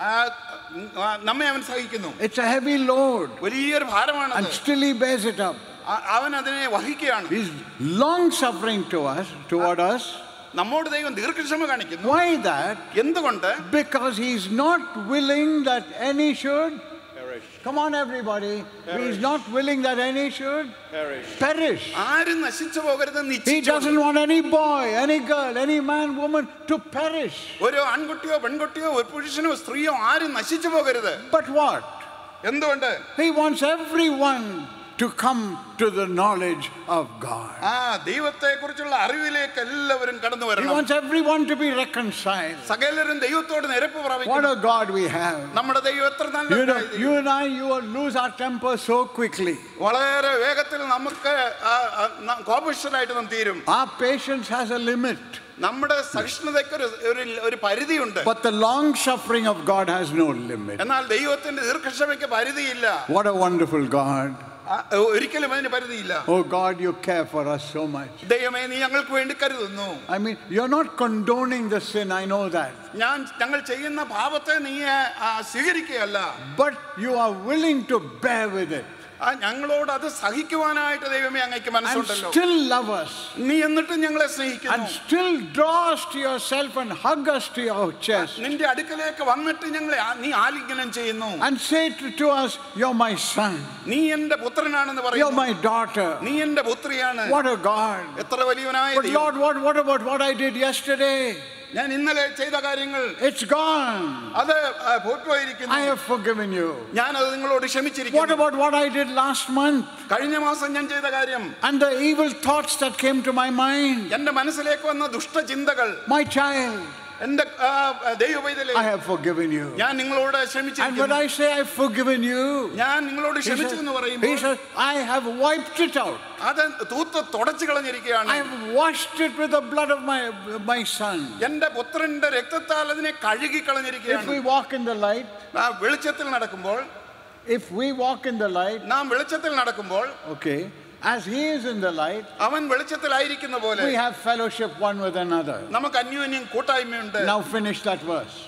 നമ്മെ അവൻ സഹിക്കുന്നു. It's a heavy load. വലിയൊരു ഭാരമാണ്. And still he bears it up. അവൻ അതിനെ വഹിക്കുകയാണ്. He's long suffering to us, toward us. നമ്മോട് ദൈവം ദീർഘക്ഷമ കാണിക്കുന്നു. Why that? എന്തുകൊണ്ട്? Because he's not willing that any should Perish. Come on, everybody. Perish. He's not willing that any should Perish. perish. ആരും നശിച്ചു പോകരുതെന്ന് He ഇച്ഛിച്ചു. doesn't want any boy, any girl, any man, woman to perish. ഒരു ആൺകുട്ടിയോ പെൺകുട്ടിയോ ഒരു പുരുഷനോ സ്ത്രീയോ ആരും നശിച്ചു പോകരുത്. But what? എന്തുകൊണ്ട്? He wants everyone to come to the knowledge of God. ആ ദൈവത്തെ കുറിച്ചുള്ള അറിവിലേക്ക് എല്ലാവരും കടന്നു He വരണം. wants everyone to be reconciled. സകലരും ദൈവത്തോട് നിരപ്പ് What പ്രാപിക്കണം. a God we have. നമ്മുടെ ദൈവം എത്ര You know, നല്ലതാണ്. you and I, you will lose our temper so quickly. വളരെ വേഗത്തിൽ നമുക്ക് കോപിഷ്ഠരായിട്ട് നാം തീരും. Our patience has a limit. നമ്മുടെ സഹിഷ്ണുതയ്ക്ക് ഒരു ഒരു പരിധിയുണ്ട്. But the long suffering of God has no limit. എന്നാൽ ദൈവത്തിന്റെ ദീർഘക്ഷമയ്ക്ക് പരിധിയില്ല. What a wonderful God. ഒരിക്കലും അതിന് പരിധിയില്ല. Oh God, you care for us so much. ദൈവമേ നീ ഞങ്ങൾക്ക് വേണ്ടി കരുതുന്നു. I mean, you're not condoning the sin, I know that. ഞാൻ ഞങ്ങൾ ചെയ്യുന്ന പാപത്തെ നീ സ്വീകരിക്കുകയല്ല. But you are willing to bear with it. ഞങ്ങളോട് അത് സഹിക്കുവാനായിട്ട് ദൈവമേ അങ്ങേക്ക് And മനസ്സുണ്ടല്ലോ. still love us. നീ എന്നിട്ടും ഞങ്ങളെ And സ്നേഹിക്കുന്നു. still draw us to yourself and hug us to your chest. നിന്റെ അടുക്കലേക്ക് വന്നിട്ട് ഞങ്ങളെ നീ ആലിംഗനം ചെയ്യുന്നു. And say to, to us, you're my son. നീ എന്റെ പുത്രനാണെന്ന് You're പറയുന്നു. my daughter. നീ എന്റെ പുത്രിയാണ്. What a God. എത്ര വലിയവനായ But ദൈവം. Lord, what, what about what I did yesterday? ഞാൻ ഇന്നലെ ചെയ്ത കാര്യങ്ങൾ It's gone. അത് പോയിപ്പോയിരിക്കുന്നു. I have forgiven you. ഞാൻ അത് നിങ്ങളോട് What ക്ഷമിച്ചിരിക്കുന്നു. about what I did last month? കഴിഞ്ഞ മാസം ഞാൻ ചെയ്ത കാര്യം, And the evil thoughts that came to my mind. എന്റെ മനസ്സിലേക്ക് വന്ന ദുഷ്ടചിന്തകൾ, My child, എന്റെ ദൈവവൈതലേ, I have forgiven you. ഞാൻ നിങ്ങളോട് And when ക്ഷമിച്ചിരിക്കുന്നു. I say I've forgiven you, ഞാൻ നിങ്ങളോട് he ക്ഷമിച്ചു says, എന്ന് he പറയുമ്പോൾ says, I have wiped it out. അത് തൂത്ത് തുടച്ചു കളഞ്ഞിരിക്കുകയാണ്. I have washed it with the blood of my, my son. എന്റെ പുത്രന്റെ രക്തത്താൽ അതിനെ കഴുകി If കളഞ്ഞിരിക്കുകയാണ്. we walk in the light, നാം വെളിച്ചത്തിൽ നടക്കുമ്പോൾ if we walk in the light, നാം വെളിച്ചത്തിൽ നടക്കുമ്പോൾ okay, as he is in the light, അവൻ വെളിച്ചത്തിലായിരിക്കുന്ന പോലെ we have fellowship one with another. നമുക്ക് അന്യോന്യം കൂട്ടായ്മയുണ്ട്. Now finish that verse.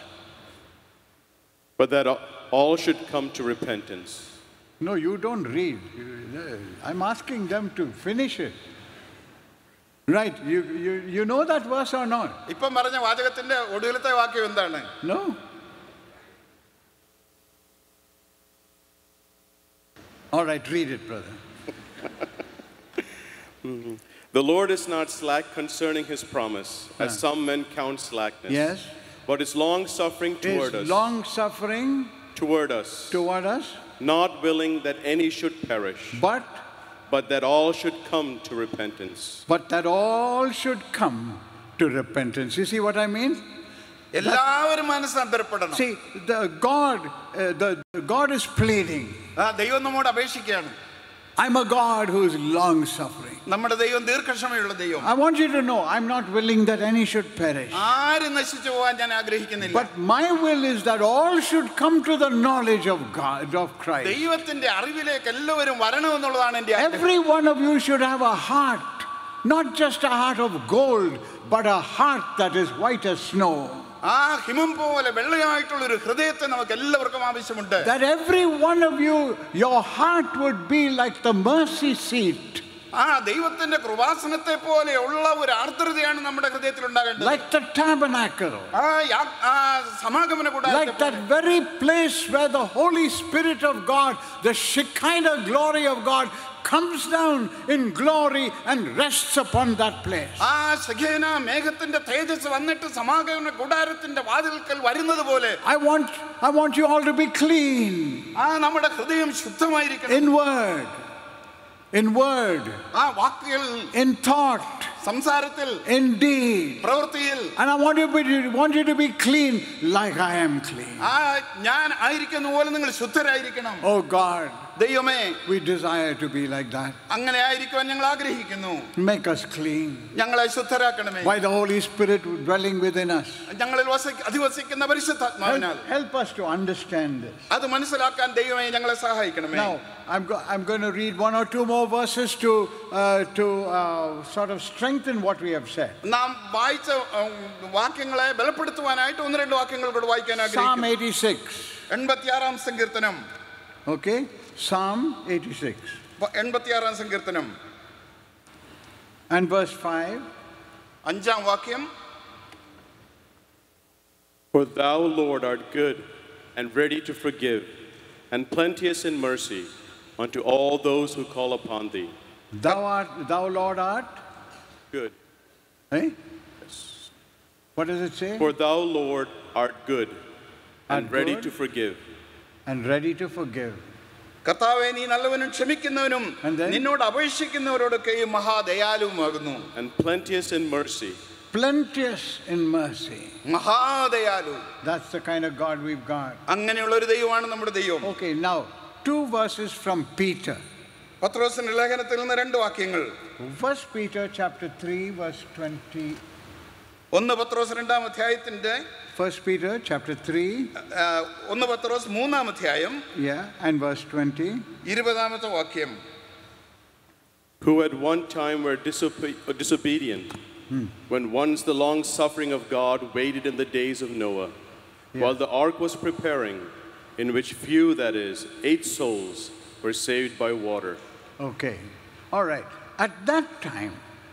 But that all should come to repentance. No, you don't read. I'm asking them to finish it. Right, you, you, you know that verse or not? ഇപ്പം പറഞ്ഞ വാചകത്തിന്റെ ഒടുവിലത്തെ വാക്യം എന്താണ്? No. All right, read it, brother. The Lord is not slack concerning his promise, as some men count slackness. Yes. But is long suffering toward Is us. long suffering Toward us. toward us, Not willing that any should perish, but but that all should come to repentance. but that all should come to repentance. You see what I mean? എല്ലാവരും മനസ്സാന്തരപ്പെടണം. See, the God, uh, the God is pleading. ദൈവം നമ്മോട് അപേക്ഷിക്കുകയാണ്. I'm a God who is long suffering. നമ്മുടെ ദൈവം ദീർഘക്ഷമയുള്ള ദൈവം. I want you to know, I'm not willing that any should perish. ആരും നശിച്ചു പോകാൻ ഞാൻ ആഗ്രഹിക്കുന്നില്ല. But my will is that all should come to the knowledge of God, of Christ. ദൈവത്തിന്റെ അറിവിലേക്ക് എല്ലാവരും വരണമെന്നുള്ളതാണ് എൻ്റെ ആഗ്രഹം. Every one of you should have a heart, not just a heart of gold, but a heart that is white as snow. ആ ഹിമം പോലെ വെള്ളയായിട്ടുള്ള ഒരു ഹൃദയത്തെ നമുക്ക് എല്ലാവർക്കും ആവശ്യമുണ്ട്. That every one of you, your heart would be like the mercy seat ആ ദൈവത്തിന്റെ കൃപാസനത്തെ പോലെയുള്ള ഒരു ആർദ്രതയാണ് നമ്മുടെ ഹൃദയത്തിൽ ഉണ്ടാകേണ്ടത്. Like the tabernacle. ആ ആ സമാഗമന കൂടാരം. Like that very place where the Holy Spirit of God, the Shekinah glory of God, comes down in glory and rests upon that place. ആ ശഖേന മേഘത്തിന്റെ തേജസ് വന്നിട്ട് സമാഗമന കൂടാരത്തിന്റെ വാതിൽക്കൽ വരുന്നത് പോലെ I want I want you all to be clean. ആ നമ്മുടെ ഹൃദയം ശുദ്ധമായിരിക്കണം. In word, in word, ആ വാക്കുകൾ, in thought, സംസാരത്തിൽ, in deed, പ്രവൃത്തിയിൽ. and I want you to be, want you to be clean like I am clean. ആ ഞാൻ ആയിരിക്കുന്ന പോലെ നിങ്ങൾ ശുദ്ധരായിരിക്കണം. Oh God, ദൈവമേ, we desire to be like that. അങ്ങനെ ആയിരിക്കുവാൻ ഞങ്ങൾ ആഗ്രഹിക്കുന്നു. Make us clean ഞങ്ങളെ ശുദ്ധരാക്കണമേ. by the Holy Spirit dwelling within us. ഞങ്ങളിൽ അധിവസിക്കുന്ന പരിശുദ്ധാത്മാവിനാൽ Help us to understand this. അത് മനസ്സിലാക്കാൻ ദൈവമേ ഞങ്ങളെ സഹായിക്കണമേ. Now I'm, go, I'm going to read one or two more verses to uh, to uh, sort of strengthen what we have said. നാം വായിച്ച വാക്യങ്ങളെ ബലപ്പെടുത്തുവാനായിട്ട് ഒന്ന് രണ്ട് വാക്യങ്ങൾ കൂടി വായിക്കാൻ Psalm ആഗ്രഹിക്കുന്നു. eighty-six. എൺപത്തിയാറാം സങ്കീർത്തനം. Okay, Psalm eighty-six എൺപത്തിയാറാം സങ്കീർത്തനം and verse five. അഞ്ചാം വാക്യം. For thou, Lord, art good and ready to forgive, and plenteous in mercy unto all those who call upon thee. Thou art, thou Lord art Good. Eh? What does it say? For thou, Lord, art good and Art ready good. to forgive. And ready to forgive. കർത്താവേ, നീ നല്ലവനും ക്ഷമിക്കുന്നവനും And then? നിന്നോട് അപേക്ഷിക്കുന്നവരോടൊക്കെയും മഹാദയാലുമാകുന്നു. And plenteous in mercy. Plenteous in mercy. മഹാദയാലു. That's the kind of God we've got. അങ്ങനെയുള്ള ഒരു ദൈവമാണ് നമ്മുടെ ദൈവം. Okay, now two verses from Peter. പത്രോസിന്റെ ലേഖനത്തിൽ നിന്ന് രണ്ട് വാക്യങ്ങൾ. First Peter chapter three verse twenty. ഒന്ന് പത്രോസ് രണ്ടാം അധ്യായത്തിന്റെ First Peter chapter three. ഒന്ന് പത്രോസ് മൂന്നാം അധ്യായം. Yeah, and verse twenty. ഇരുപതാമത്തെ വാക്യം. Who at one time were disobe- disobedient, hmm. when once the long suffering of God waited in the days of Noah, yeah. while the ark was preparing, in which few, that is, eight souls, were saved by water. Okay, all right. At that time,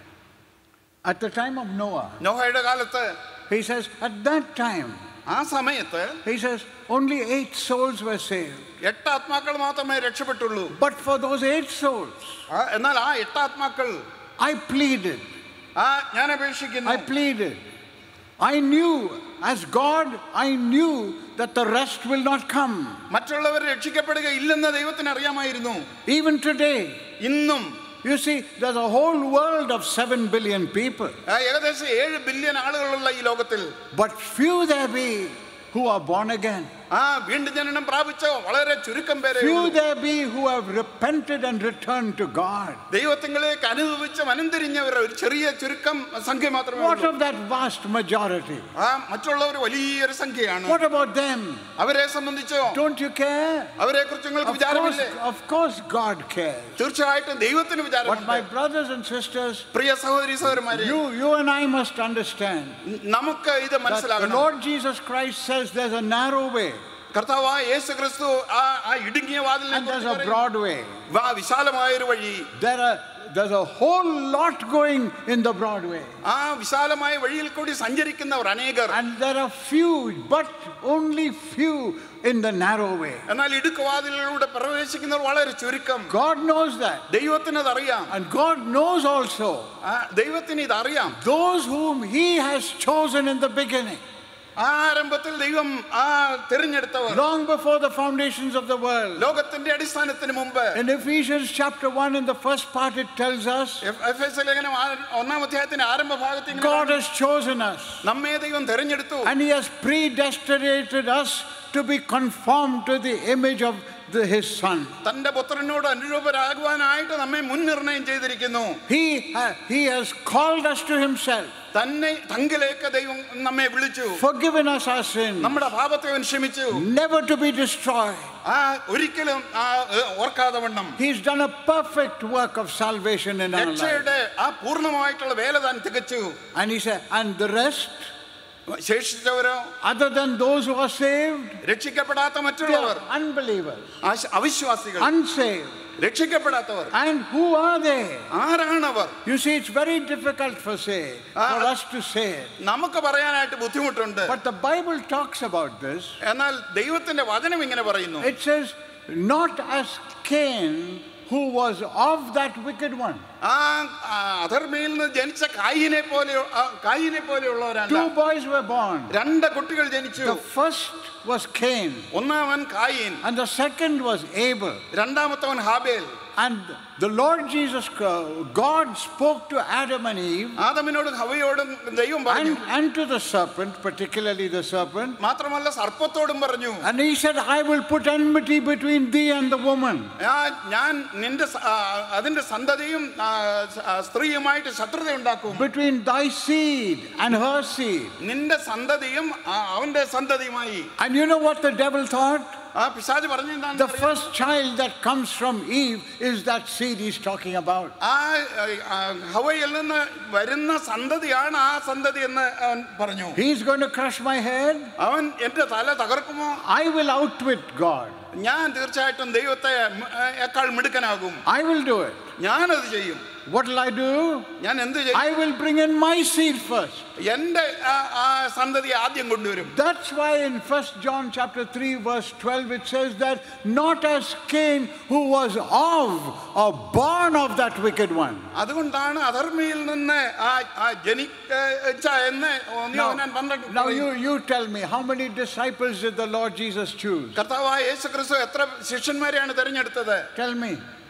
at the time of Noah, നോഹയുടെ കാലത്ത്, he says, at that time, ആ സമയത്ത്, he says, only eight souls were saved. എട്ട് ആത്മാക്കൾ മാത്രമേ രക്ഷപ്പെട്ടുള്ളൂ. But for those eight souls, എന്നാൽ ആ എട്ട് ആത്മാക്കൾ, I pleaded. ആ ഞാൻ അപേക്ഷിക്കുന്നു. I pleaded. I knew, as God, I knew that the rest will not come. മറ്റുള്ളവർ രക്ഷിക്കപ്പെടുക ഇല്ലെന്ന് ദൈവത്തിന് അറിയാമായിരുന്നു. Even today, ഇന്നും, you see, there's a whole world of seven billion people. ഏകദേശം ഏഴ് ബില്യൺ ആളുകളുള്ള ഈ ലോകത്തിൽ, but few there be who are born again. ആ വീണ്ടും ജനനം പ്രാപിച്ച വളരെ ചുരുക്കം പേരെ. Few there be who have repented and returned to God. ദൈവത്തിലേക്ക് അനുഭവിച്ച മനംതിരിഞ്ഞവർ ഒരു ചെറിയ ചുരുക്കം സംഖ്യ മാത്രമേ ഉള്ളൂ. What of that vast majority? ആ മറ്റുള്ളവർ വലിയൊരു സംഖ്യയാണ്. What about them? അവരെ സംബന്ധിച്ചോ? Don't you care? അവരെ കുറിച്ച് നിങ്ങൾക്ക് വിചാരമില്ലേ? Of course God cares. തീർച്ചയായിട്ടും ദൈവത്തിന് വിചാരമുണ്ട്. But my brothers and sisters, പ്രിയ സഹോദരി സഹോദരന്മാരെ, you you and I must understand. നമുക്ക് ഇത് മനസ്സിലാക്കണം. The Lord Jesus Christ says there's a narrow way. കർത്താവായ യേശു ക്രിസ്തു ആ ആ ഇടുങ്ങിയ വാതിലിനെ And there's a broad way. വാ വിശാലമായ ഒരു വഴി. There are there's a whole lot going in the broad way. ആ വിശാലമായ വഴിയിൽ കൂടി സഞ്ചരിക്കുന്നവർ അനേകർ. And there are few, but only few in the narrow way. എന്നാൽ ഇടുക്കുവാതിലിലൂടെ പ്രവേശിക്കുന്നവർ വളരെ ചുരുക്കം. God knows that. ദൈവത്തിന് അത് അറിയാം. And God knows also. ദൈവത്തിന് ഇത് അറിയാം. Those whom He has chosen in the beginning. ആരംഭത്തിൽ ദൈവം ആ തിരഞ്ഞെടുത്തവർ, long before the foundations of the world. ലോകത്തിന്റെ അടിസ്ഥാനത്തിന് മുമ്പ്. In Ephesians chapter one, in the first part, it tells us എഫെസ്യ ലേഖനം ഒന്നാം അധ്യായത്തിന്റെ ആരംഭ ഭാഗത്ത് God has chosen us. നമ്മെ ദൈവം തിരഞ്ഞെടുത്തു. And He has predestinated us to be conformed to the image of the, His Son. തന്റെ പുത്രനോട് അനുരൂപരാകുവാനായിട്ട് നമ്മെ മുൻനിർണയം ചെയ്തിരിക്കുന്നു. He ha, He has called us to Himself. തന്നെ തങ്കിലേക്ക് ദൈവം നമ്മെ വിളിച്ചു. Forgiven us our sins. നമ്മുടെ പാപത്തെ അവൻ ക്ഷമിച്ചു. Never to be destroyed. ആ ഒരിക്കലും ഓർക്കാതെ വണ്ണം. He's done a perfect work of salvation in our life. രക്ഷയുടെ ആ പൂർണ്ണമായിട്ടുള്ള വേല താൻ തികച്ചു. And He said, and the rest, ശേഷിച്ചവരോ, other than those who are saved, രക്ഷിക്കപ്പെടാത്ത മറ്റുള്ളവർ, unbelievers, അവിശ്വാസികൾ, unsaved, രക്ഷിക്കപ്പെടാത്തവർ. And who are they? ആരാണവർ? You see, it's very difficult for say for us to say it. നമുക്ക് പറയാനായിട്ട് ബുദ്ധിമുട്ടുണ്ട്. But the Bible talks about this. എന്നാൽ ദൈവത്തിന്റെ വചനം ഇങ്ങനെ പറയുന്നു. It says, not as Cain, who was of that wicked one. ആ അധർമ്മിയിൽ നിന്ന് ജനിച്ച കായിനെ പോലെ കായിനെ പോലെയുള്ളവരല്ല. Two boys were born. രണ്ട് കുട്ടികൾ ജനിച്ചു. The first was Cain. ഒന്നാമൻ കായിൻ. And the second was Abel. രണ്ടാമത്തവൻ ഹാബേൽ. And the Lord Jesus, God spoke to Adam and Eve, ആദമിനോടും ഹവ്വയോടും ദൈവം പറഞ്ഞു. and, and to the serpent, particularly the serpent. മാത്രമല്ല സർപ്പത്തോടും പറഞ്ഞു. And he said, I will put enmity between thee and the woman. ഞാൻ നിന്റെ അതിന്റെ സന്തതിയും സ്ത്രീയുമായിട്ട് ശത്രുത ഉണ്ടാക്കും. Between thy seed and her seed. നിന്റെ സന്തതിയും അവന്റെ സന്തതിയുമായി. And you know what the devil thought? പിശാച് പറഞ്ഞു എന്താണ്? The first child that comes from Eve is that seed he's talking about. ആ ഹവ്വയിൽ നിന്ന് വരുന്ന സന്തതിയാണ് ആ സന്തതി എന്ന് അവൻ പറഞ്ഞു. He's going to crush my head. അവൻ എന്റെ തല തകർക്കുമോ? I will outwit God. ഞാൻ തീർച്ചയായിട്ടും ദൈവത്തെ ഏക്കാൾ മിടുക്കനാകും. I will do it. ഞാനത് ചെയ്യും. What will I do? ഞാൻ എന്ത് ചെയ്യും? I will bring in my seed first. എന്റെ ആ സന്തതി ആദ്യം കൊണ്ടുവരും. That's why in First John chapter three verse twelve it says that not as Cain, who was of or born of that wicked one. അതുകൊണ്ടാണ് അധർമ്മിയിൽ നിന്ന് ജനിച്ച എന്ന് യോഹന്നാൻ പന്ത്രണ്ട്. Now you you tell me, how many disciples did the Lord Jesus choose? കർത്താവായ യേശുക്രിസ്തു എത്ര ശിഷ്യന്മാരെയാണ് തിരഞ്ഞെടുത്തത്? Tell me.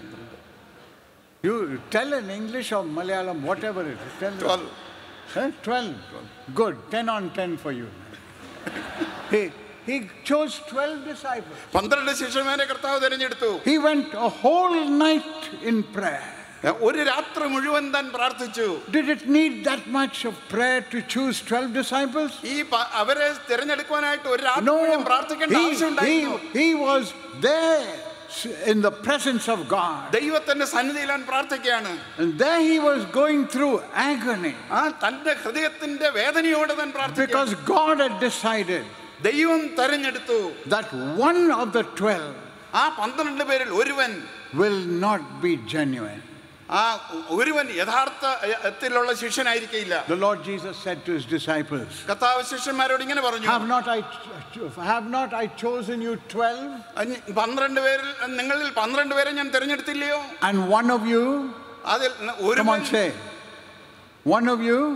You tell in English or Malayalam, whatever it is. Tell twelve. Huh? twelve. Good. ten on ten for you. he, he chose twelve disciples. പന്ത്രണ്ട് ശിഷ്യന്മാരെ കർത്താവ് തിരഞ്ഞെടുത്തു. He went a whole night in prayer. ഒരു രാത്രി മുഴുവൻ താൻ പ്രാർത്ഥിച്ചു. Did it need that much of prayer to choose twelve disciples? ഈ അവരെ തിരഞ്ഞെടുക്കാനായിട്ട് ഒരു രാത്രി മുഴുവൻ പ്രാർത്ഥിക്കേണ്ട ആവശ്യമുണ്ടായിരുന്നു. He was there in the presence of God. ദൈവത്തിന്റെ സന്നിധിയിൽ അവൻ പ്രാർത്ഥിക്കുകയാണ്. And there he was going through agony. ആ തന്റെ ഹൃദയത്തിന്റെ വേദനയോടെ താൻ പ്രാർത്ഥിക്കുകയാണ്. Because God had decided ദൈവം തിരഞ്ഞെടുത്തു that one of the twelve ആ പന്ത്രണ്ട് പേരിൽ ഒരുവൻ will not be genuine. ആ ഒരുവൻ യഥാർത്ഥത്തിലുള്ള ശിഷ്യനായിരിക്കില്ല. The Lord Jesus said to his disciples, കർത്താവ് ശിഷ്യന്മാരോട് ഇങ്ങനെ പറഞ്ഞു, Have not I have not I chosen you twelve? പന്ത്രണ്ട് പേരിൽ നിങ്ങളിൽ പന്ത്രണ്ട് പേരെ ഞാൻ തിരഞ്ഞെടുത്തില്ലയോ? And one of you, അതിൽ ഒരു come on say, one of you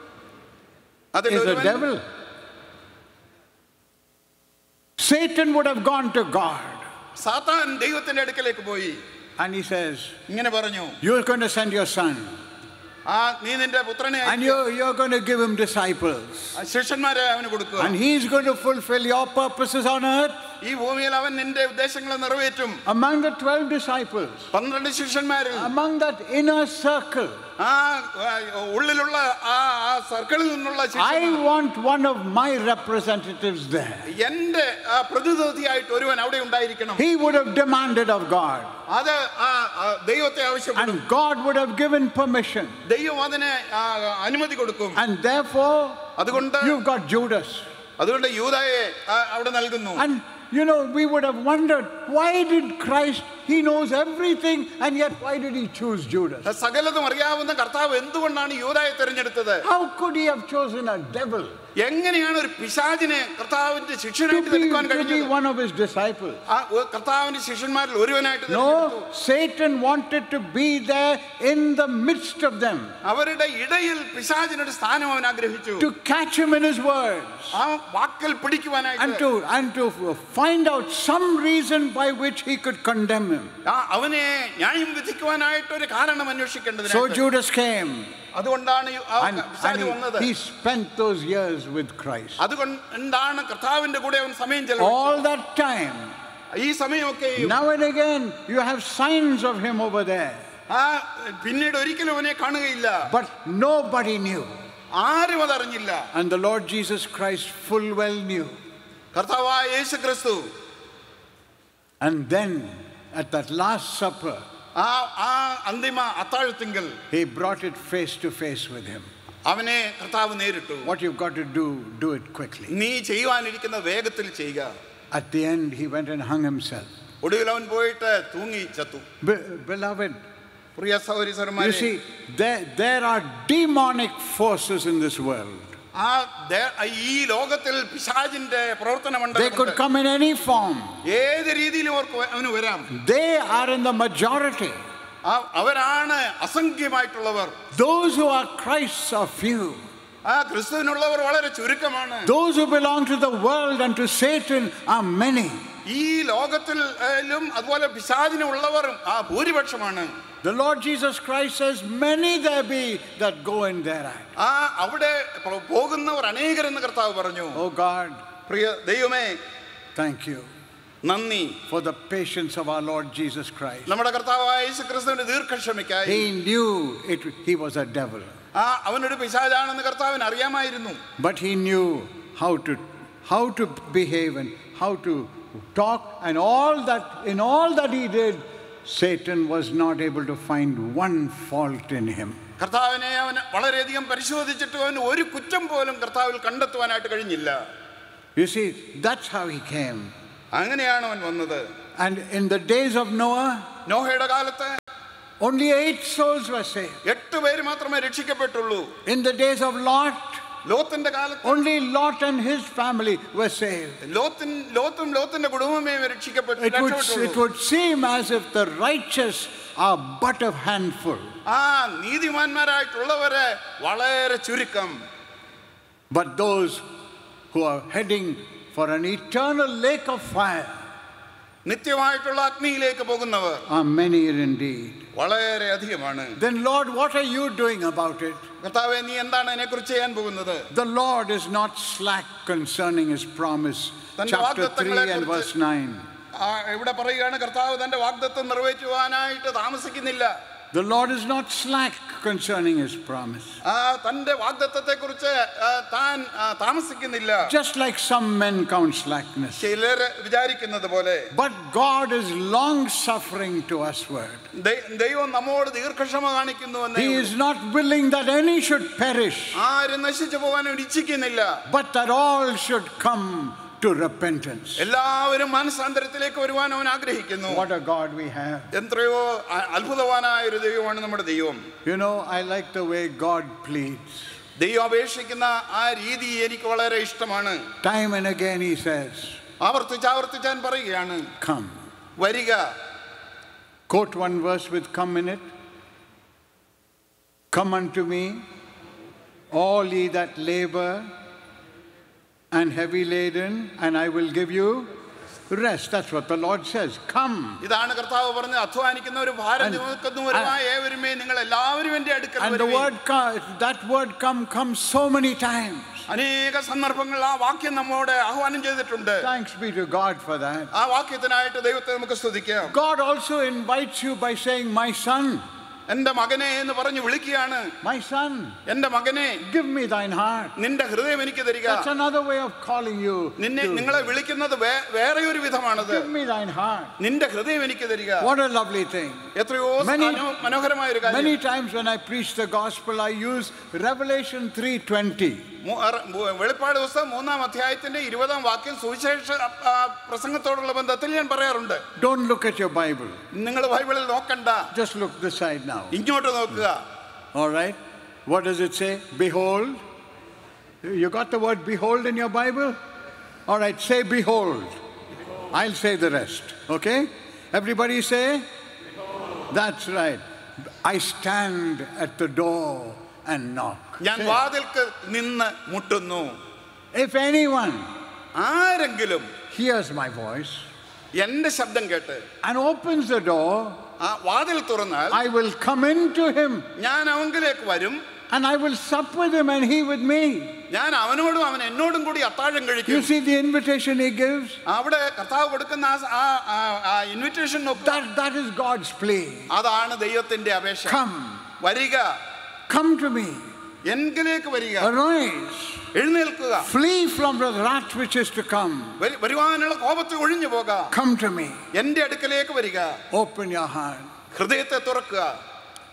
is a devil. Satan would have gone to God. സാത്താൻ ദൈവത്തിന്റെ അടുക്കലേക്ക് പോയി. And he says, ഇങ്ങനെ പറഞ്ഞു, you're going to send your son. ആ നീ നിന്റെ പുത്രനെ And you're, you're going to give him disciples. ശിഷ്യന്മാരെ അവന് കൊടുക്കുക. And he's going to fulfill your purposes on earth. ഈ ഭൂമിയിൽ അവൻ നിന്റെ ഉദ്ദേശങ്ങളെ നിറവേറ്റും. Among the twelve disciples, പന്ത്രണ്ട് ശിഷ്യന്മാരിൽ, among that inner circle, ആ ഉള്ളിലുള്ള ആ സർക്കിളിൽ നിന്നുള്ള I want one of my representatives there. എന്റെ പ്രതിനിധിയായിട്ട് ഒരുവൻ അവിടെ ഉണ്ടായിരിക്കണം. He would have demanded of God. അത് ദൈവത്തെ ആവശ്യപ്പെടും. And God would have given permission. ദൈവം അതിനെ അനുമതി കൊടുക്കും. And therefore, അതുകൊണ്ട് you've got Judas. അതുകൊണ്ട് യൂദായെ അവിടെ നൽകുന്നു. And you know, we would have wondered, why did Christ, he knows everything, and yet why did he choose Judas? സകലതും അറിയാവുന്ന കർത്താവ് എന്തുകൊണ്ടാണ് യൂദായെ തിരഞ്ഞെടുത്തത്? How could he have chosen a devil എങ്ങനെയാണ് ഒരു പിശാചിനെ കർത്താവിന്റെ ശിഷ്യനായിട്ട് എടുക്കാൻ to be കഴിഞ്ഞത്? one of his disciples? കർത്താവിന്റെ ശിഷ്യന്മാരിൽ ഒരുവനായിട്ട് No, Satan wanted to be there in the midst of them. അവരുടെ ഇടയിൽ പിശാചിനൊരു സ്ഥാനം അവൻ ആഗ്രഹിച്ചു. To catch him in his words. ആ വാക്കിൽ പിടിക്കുവാനായിട്ട്. And to and to find out some reason by which he could condemn him. അവനെ ന്യായം വിധിക്കുവാനായിട്ട് ഒരു കാരണം അന്വേഷിക്കേണ്ടതിനായിട്ട്. So Judas came. അതുകൊണ്ടാണ് and he, he spent those years with Christ. അതുകൊണ്ടാണ് കർത്താവിന്റെ കൂടെ അവൻ സമയം ചെലവഴിച്ചത്. All that time. ഈ സമയമൊക്കെ Now and again you have signs of him over there. ആ പിന്നീട് ഒരിക്കലും അവനെ കാണുകയില്ല. But nobody knew. ആരും അതറിഞ്ഞില്ല. And the Lord Jesus Christ full well knew. കർത്താവായ യേശു ക്രിസ്തു. And then at that last supper, ആ ആ അന്തിമ അത്താഴത്തിങ്കൽ, he brought it face to face with him. അവനെ കർത്താവ് നേരിട്ടു. What you've got to do, do it quickly. നീ ചെയ്യുവാനിരിക്കുന്ന വേഗത്തിൽ ചെയ്യുക. At the end he went and hung himself. ഒടുവിൽ അവൻ പോയിട്ട് തൂങ്ങി ചത്തു. Beloved, Priya സഹോദരീസഹോദരന്മാരെ, you see, there, there are demonic forces in this world. ആ ഈ ലോകത്തിൽ പിശാചിന്റെ പ്രവർത്തനം They could come in any form. ഏത് രീതിയിലും അവർക്ക് അവന് വരാം. They are in the majority. അവരാണ് അസംഖ്യമായിട്ടുള്ളവർ. Those who are Christ's are few. ആ ക്രിസ്തുവിനുള്ളവർ വളരെ ചുരുക്കമാണ്. Those who belong to the world and to Satan are many. ഈ ലോകത്തിലും അതുപോലെ പിശാചിനുള്ളവരും ആ ഭൂരിപക്ഷമാണ്. The Lord Jesus Christ says, many there be that go in thereat. ആ അവിടെ പോകുന്നവർ അനേകരെന്ന് കർത്താവ് പറഞ്ഞു. Oh God, പ്രിയ ദൈവമേ, thank you. നന്ദി for the patience of our Lord Jesus Christ. നമ്മുടെ കർത്താവായ യേശുക്രിസ്തുവിന്റെ ദീർഘക്ഷമയ്ക്കായി. He knew it, he was a devil. ആ അവനൊരു പിശാചാണെന്ന് കർത്താവിന് അറിയാമായിരുന്നു. But he knew how to how to behave and how to talk, and all that in all that he did, Satan was not able to find one fault in him. കർത്താവിനെ അവൻ വളരെയധികം പരിശോധിച്ചിട്ട് അവൻ ഒരു കുറ്റം പോലും കർത്താവിൽ കണ്ടെത്തുവാനായിട്ട് കഴിഞ്ഞില്ല. You see, that's how he came. അങ്ങനെയാണ് അവൻ വന്നത്. And in the days of Noah, നോഹയുടെ കാലത്ത് only eight souls were saved. എട്ട് പേര് മാത്രമേ രക്ഷിക്കപ്പെട്ടുള്ളൂ. In the days of Lot, ലോത്തിന്റെ കാലത്ത് only Lot and his family were saved. ലോത്തും ലോത്തും ലോത്തിന്റെ കുടുംബമേ രക്ഷിക്കപ്പെട്ടു. It would, it would seem as if the righteous are but a handful. ആ നീതിമാന്മാരായിട്ടുള്ളവരെ വളരെ ചുരുക്കം. But those who are heading for an eternal lake of fire, നിത്യമായിട്ടുള്ള അഗ്നിയിലേക്ക് പോകുന്നവർ are many indeed. വളരെ അധികമാണ്. Then Lord, what are you doing about it? കർത്താവേ, നീ എന്താണ് അതിനെക്കുറിച്ച് ചെയ്യാൻ പോകുന്നത്? The Lord is not slack concerning his promise. Chapter three and verse nine. ഇവിടെ പറയുകയാണ്, കർത്താവ് തന്റെ വാഗ്ദത്തം നിറവേറ്റുവാനായിട്ട് താമസിക്കുന്നില്ല. The Lord is not slack concerning his promise. തന്റെ വാഗ്ദത്തത്തെക്കുറിച്ച് താൻ താമസിക്കുന്നില്ല. Just like some men count slackness. ചിലർ വിചാരിക്കുന്നത് പോലെ. But God is long suffering to usward. ദൈവം നമ്മോട് ദീർഘക്ഷമ കാണിക്കുന്നുവെന്ന്. He is not willing that any should perish. ആരും നശിച്ചു പോകാൻ ഇച്ഛിക്കുന്നില്ല. But that all should come to repentance. എല്ലാവരും മനസാന്തരത്തിലേക്ക് വരുവാൻ അവൻ ആഗ്രഹിക്കുന്നു. What a God we have. എത്രയോ അത്ഭുതവാനായ ഒരു ദൈവമാണ് നമ്മുടെ ദൈവം. You know, I like the way God pleads. ദൈവം അപേക്ഷിക്കുന്ന ആ രീതി എനിക്ക് വളരെ ഇഷ്ടമാണ്. Time and again he says, ആവർത്തിച്ച് ആവർത്തിച്ചാൻ പറയുകയാണ്, come. വരിക. Quote one verse with come in it. Come unto me, all ye that labor and heavy laden, and I will give you rest. That's what the Lord says. Come. ഇതാണ് കർത്താവ് പറഞ്ഞത്, അധ്വാനിക്കുന്നവരും ഭാരം ചുമക്കുന്നവരുമായ ഏവരുമേ നിങ്ങൾ എല്ലാവരും എൻ്റെ അടുക്കൽ വരുവിൻ. And the word that word come comes so many times. അനേക സന്ദർഭങ്ങളിൽ ആ വാക്യം നമ്മോട് ആഹ്വാനം ചെയ്തിട്ടുണ്ട്. Thanks be to God for that. ആ വാക്യത്തിനായിട്ട് ദൈവത്തെ നമുക്ക് സ്തുതിക്കാം. God also invites you by saying, my son. എൻ്റെ മകനെ എന്ന് പറഞ്ഞു വിളിക്കുകയാണ്. My son, എൻ്റെ മകനെ, give me thine heart. നിന്റെ ഹൃദയം എനിക്ക് തരിക. That's another way of calling you. നിന്നെ നിങ്ങളെ വിളിക്കുന്നത് വേറെ ഒരു വിധമാണത്. Give me thine heart. നിന്റെ ഹൃദയം എനിക്ക് തരിക. What a lovely thing. എത്രയോ മനോഹരമായ ഒരു കാര്യം. Many times when I preach the gospel, I use Revelation three twenty. വെളിപ്പാട് പുസ്തകം മൂന്നാം അധ്യായത്തിന്റെ ഇരുപതാം വാക്യം സുവിശേഷ പ്രസംഗത്തോടുള്ള ബന്ധത്തിൽ ഞാൻ പറയാറുണ്ട്. Don't look at your Bible. നിങ്ങൾ ബൈബിളിൽ നോക്കണ്ട. Just look this side now. ഇങ്ങോട്ട് നോക്കുക. All right. What does it say? Behold. You got the word behold in your Bible? All right, say behold. I'll say the rest. Okay? Everybody say? Behold. That's right. I stand at the door and knock. ഞാൻ വാതിൽക്ക് നിന്ന് മുട്ടുന്നു. If anyone ആരെങ്കിലും hears my voice എൻ്റെ ശബ്ദം കേട്ട് and opens the door, ആ വാതിൽ തുറന്നാൽ I will come into him. ഞാൻ അവങ്കിലേക്ക് വരും. And I will sup with him and he with me. ഞാൻ അവനോടും അവൻ എന്നോടും കൂടി അത്താഴം കഴിക്കും. You see the invitation he gives? അവിടെ കർത്താവ് കൊടുക്കുന്ന ആ ഇൻവിറ്റേഷൻ നോക്കുക. That that is God's plea. അതാണ് ദൈവത്തിന്റെ അപേക്ഷ. Come. വരിക. Come to me. എങ്കിലേക്ക് വരിക. Arise. എഴുന്നേൽക്കുക. Flee from the wrath which is to come. വരുവാനുള്ള കോപത്തിൽ ഒഴിഞ്ഞു പോക. Come to me. എൻ്റെ അടുക്കലേക്ക് വരിക. Open your heart. ഹൃദയത്തെ തുറക്കുക.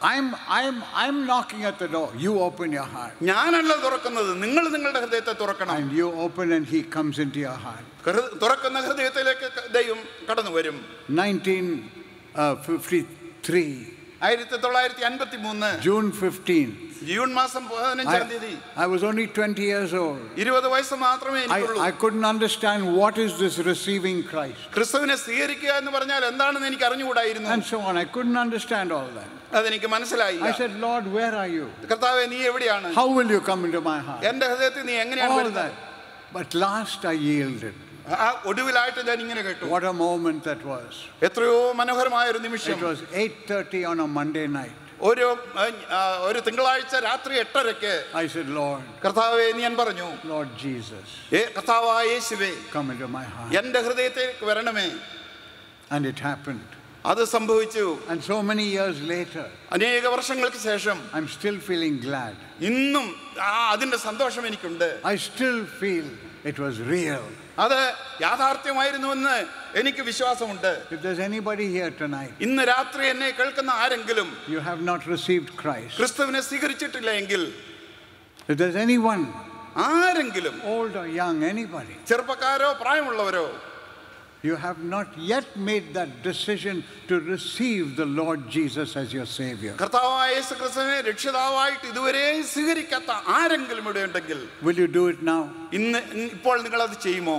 I'm, I'm, I'm knocking at the door. You open your heart. ഞാനല്ല തുറക്കുന്നത്, നിങ്ങൾ നിങ്ങളുടെ ഹൃദയത്തെ തുറക്കണം. And you open and he comes into your heart. തുറക്കുന്ന ഹൃദയത്തിലേക്ക് ദൈവം കടന്നു വരും. nineteen fifty-three. ആയിരത്തി തൊള്ളായിരത്തി അൻപത്തി മൂന്ന് June fifteenth. ജൂൺ മാസം പതിനഞ്ചാം തീയതി. I was only twenty years old. ഇരുപത് വയസ്സ് മാത്രമേ എനിക്കുള്ളൂ. I couldn't understand what is this receiving Christ. ക്രിസ്തുവിനെ സ്വീകരിക്കുക എന്ന് പറഞ്ഞാൽ എന്താണെന്ന് എനിക്ക് അറിഞ്ഞുകൂടായിരുന്നു. And so on. I couldn't understand all that. അതെനിക്ക് മനസ്സിലായില്ല. I said, Lord, where are you? കർത്താവേ, നീ എവിടെയാണ്? How will you come into my heart? എൻ്റെ ഹൃദയത്തിൽ നീ എങ്ങനെയാണ് വരുന്നത്? But last I yielded. ആ ഒടുവിലായിട്ട് ഞാൻ ഇങ്ങനെ കേട്ടു. What a moment that was. എത്രയോ മനോഹരമായ ഒരു നിമിഷം. It was eight thirty on a Monday night. ഒരു ഒരു തിങ്കളാഴ്ച രാത്രി എട്ടരയ്ക്ക് I said, Lord, കർത്താവേ, ഞാൻ പറഞ്ഞു, Lord Jesus, കർത്താവായ യേശുവേ, come into my heart. എൻ്റെ ഹൃദയത്തിലേക്ക് വരണമേ. And it happened. അത് സംഭവിച്ചു. And so many years later, അനേക വർഷങ്ങൾക്ക് ശേഷം I'm still feeling glad. ഇന്നും ആ അതിന്റെ സന്തോഷം എനിക്കുണ്ട്. I still feel it was real. അത് യാഥാർത്ഥ്യമായിരുന്നുവെന്ന് എനിക്ക് വിശ്വാസമുണ്ട്. If there's anybody here tonight, ഇന്ന് രാത്രി എന്നെ കേൾക്കുന്ന ആരെങ്കിലും you have not received Christ, ക്രിസ്തുവിനെ സ്വീകരിച്ചിട്ടില്ല എങ്കിൽ, if there's anyone, ആരെങ്കിലും, old or young, anybody, ചെറുപ്പക്കാരോ പ്രായമുള്ളവരോ, you have not yet made that decision to receive the Lord Jesus as your Savior, കർത്താവായ യേശു ക്രിസ്തുവിനെ രക്ഷിതാവായിട്ട് ഇതുവരെ സ്വീകരിക്കാത്ത ആരെങ്കിലും ഇവിടെ ഉണ്ടെങ്കിൽ, will you do it now? ഇന്ന് ഇപ്പോൾ നിങ്ങൾ അത് ചെയ്യുമോ?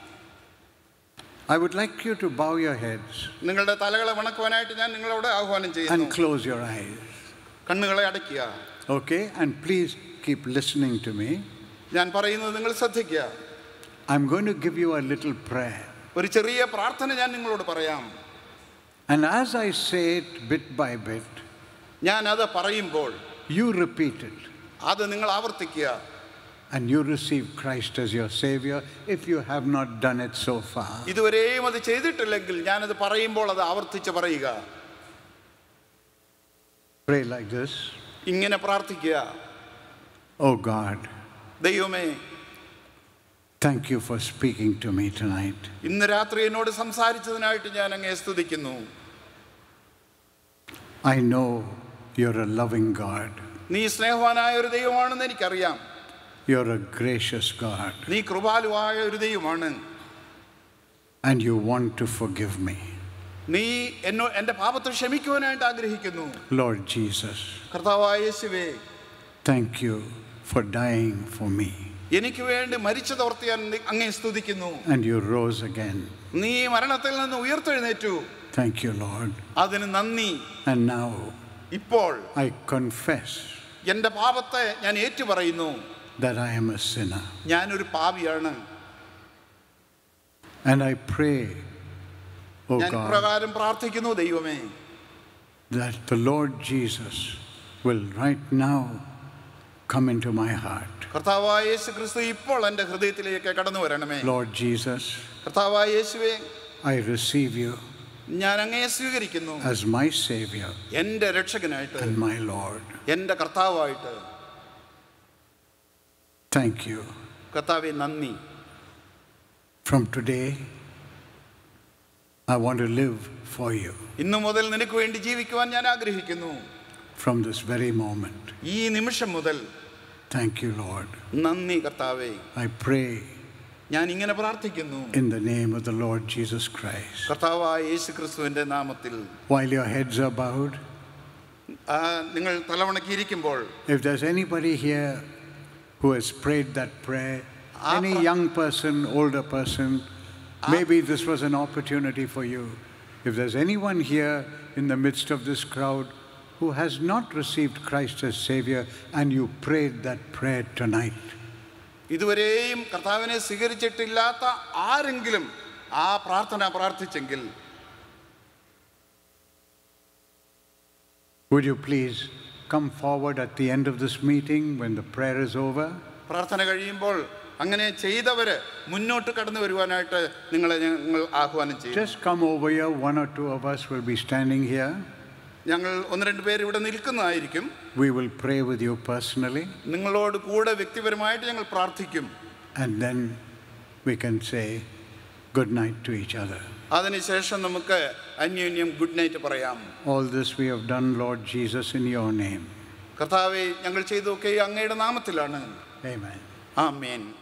I would like you to bow your heads നിങ്ങളുടെ തലകളെ വണക്കുവാനായിട്ട് ഞാൻ നിങ്ങളോട് ആഹ്വാനം ചെയ്യുന്നു. and close your eyes. കണ്ണുകളെ അടയ്ക്കുക. Okay, and please keep listening to me. ഞാൻ പറയുന്നത് നിങ്ങൾ ശ്രദ്ധിക്കുക. I'm going to give you a little prayer. ഒരു ചെറിയ പ്രാർത്ഥന ഞാൻ നിങ്ങളോട് പറയാം. And as I say it bit by bit, ഞാൻ അത് പറയുമ്പോൾ you repeat it. അത് നിങ്ങൾ ആവർത്തിക്കുക. And you receive Christ as your Savior if you have not done it so far. ഇതുവരെയും അത് ചെയ്തിട്ടില്ലെങ്കിൽ ഞാനത് പറയുമ്പോൾ അത് ആവർത്തിച്ച് പറയുക. Pray like this. ഇങ്ങനെ പ്രാർത്ഥിക്കുക. Oh God, ദൈവമേ, thank you for speaking to me tonight. ഇന്ന് രാത്രി എന്നോട് സംസാരിച്ചതിനായിട്ട് ഞാൻ അങ്ങയെ സ്തുതിക്കുന്നു. I know you're a loving God. നീ സ്നേഹവാനായ ഒരു ദൈവമാണെന്ന് എനിക്കറിയാം. You're a gracious God. നീ കൃപാലുവായ ഒരു ദൈവമാണ്. And you want to forgive me. നീ എന്നോ എൻ്റെ പാപത്തെ ക്ഷമിക്കുവാനായിട്ട് ആഗ്രഹിക്കുന്നു. Lord Jesus, കർത്താവായ യേശുവേ, thank you for dying for me. എനിക്ക് വേണ്ടി മരിച്ചതോർത്ത് ഞാൻ അങ്ങയെ സ്തുതിക്കുന്നു. And you rose again. നീ മരണത്തിൽ നിന്ന് ഉയർത്തെഴുന്നേറ്റു. Thank you, Lord. അതിന് നന്ദി. And now ഇപ്പോൾ I confess എൻ്റെ പാപത്തെ ഞാൻ ഏറ്റുപറയുന്നു. that I am a sinner. ഞാനൊരു പാപിയാണ്. And I pray, oh ഞാൻ God, പ്രകാരം പ്രാർത്ഥിക്കുന്നു ദൈവമേ, that the Lord Jesus will right now come into my heart. കർത്താവായ യേശു ക്രിസ്തു ഇപ്പോൾ എൻ്റെ ഹൃദയത്തിലേക്ക് കടന്നു വരണമേ. Lord Jesus, കർത്താവായ യേശുവേ, I receive you ഞാൻ അങ്ങയെ സ്വീകരിക്കുന്നു as my Savior എൻ്റെ രക്ഷകനായിട്ട്, and my Lord. എൻ്റെ കർത്താവായിട്ട്. Thank you. കർത്താവേ, നന്ദി. From today, I want to live for you. ഇന്നു മുതൽ നിനക്ക് വേണ്ടി ജീവിക്കുവാൻ ഞാൻ ആഗ്രഹിക്കുന്നു. From this very moment. ഈ നിമിഷം മുതൽ. Thank you, Lord. നന്ദി കർത്താവേ. I pray ഞാൻ ഇങ്ങനെ പ്രാർത്ഥിക്കുന്നു in the name of the Lord Jesus Christ. കർത്താവായ യേശു ക്രിസ്തുവിന്റെ നാമത്തിൽ. While your heads are bowed, നിങ്ങൾ തലവണക്കിയിരിക്കുമ്പോൾ, if there's anybody here who has prayed that prayer, any young person, older person, maybe this was an opportunity for you. If there's anyone here in the midst of this crowd who has not received Christ as Savior and you prayed that prayer tonight, ഇതുവരെയും കർത്താവിനെ സ്വീകരിച്ചിട്ടില്ലാത്ത ആരെങ്കിലും ആ പ്രാർത്ഥന പ്രാർത്ഥിച്ചെങ്കിൽ, would you please come forward at the end of this meeting when the prayer is over? പ്രാർത്ഥന കഴിയുമ്പോൾ അങ്ങനെ ചെയ്തവര് മുന്നോട്ട് കടന്നു വരുവാനായിട്ട് നിങ്ങളെ ഞങ്ങൾ ആഹ്വാനം ചെയ്യും. Just come over here. One or two of us will be standing here. ഞങ്ങൾ ഒന്ന് രണ്ട് പേര് ഇവിടെ നിൽക്കുന്നതായിരിക്കും. We will pray with you personally. നിങ്ങളോട് കൂടെ വ്യക്തിപരമായിട്ട് ഞങ്ങൾ പ്രാർത്ഥിക്കും. And then we can say, good night to each other. അതിനുശേഷം നമുക്ക് അന്യോന്യം ഗുഡ് നൈറ്റ് പറയാം. All this we have done, Lord Jesus, in your name. കർത്താവേ, ഞങ്ങൾ ചെയ്തൊക്കെ അങ്ങയുടെ നാമത്തിലാണ്. Amen. ആമേൻ.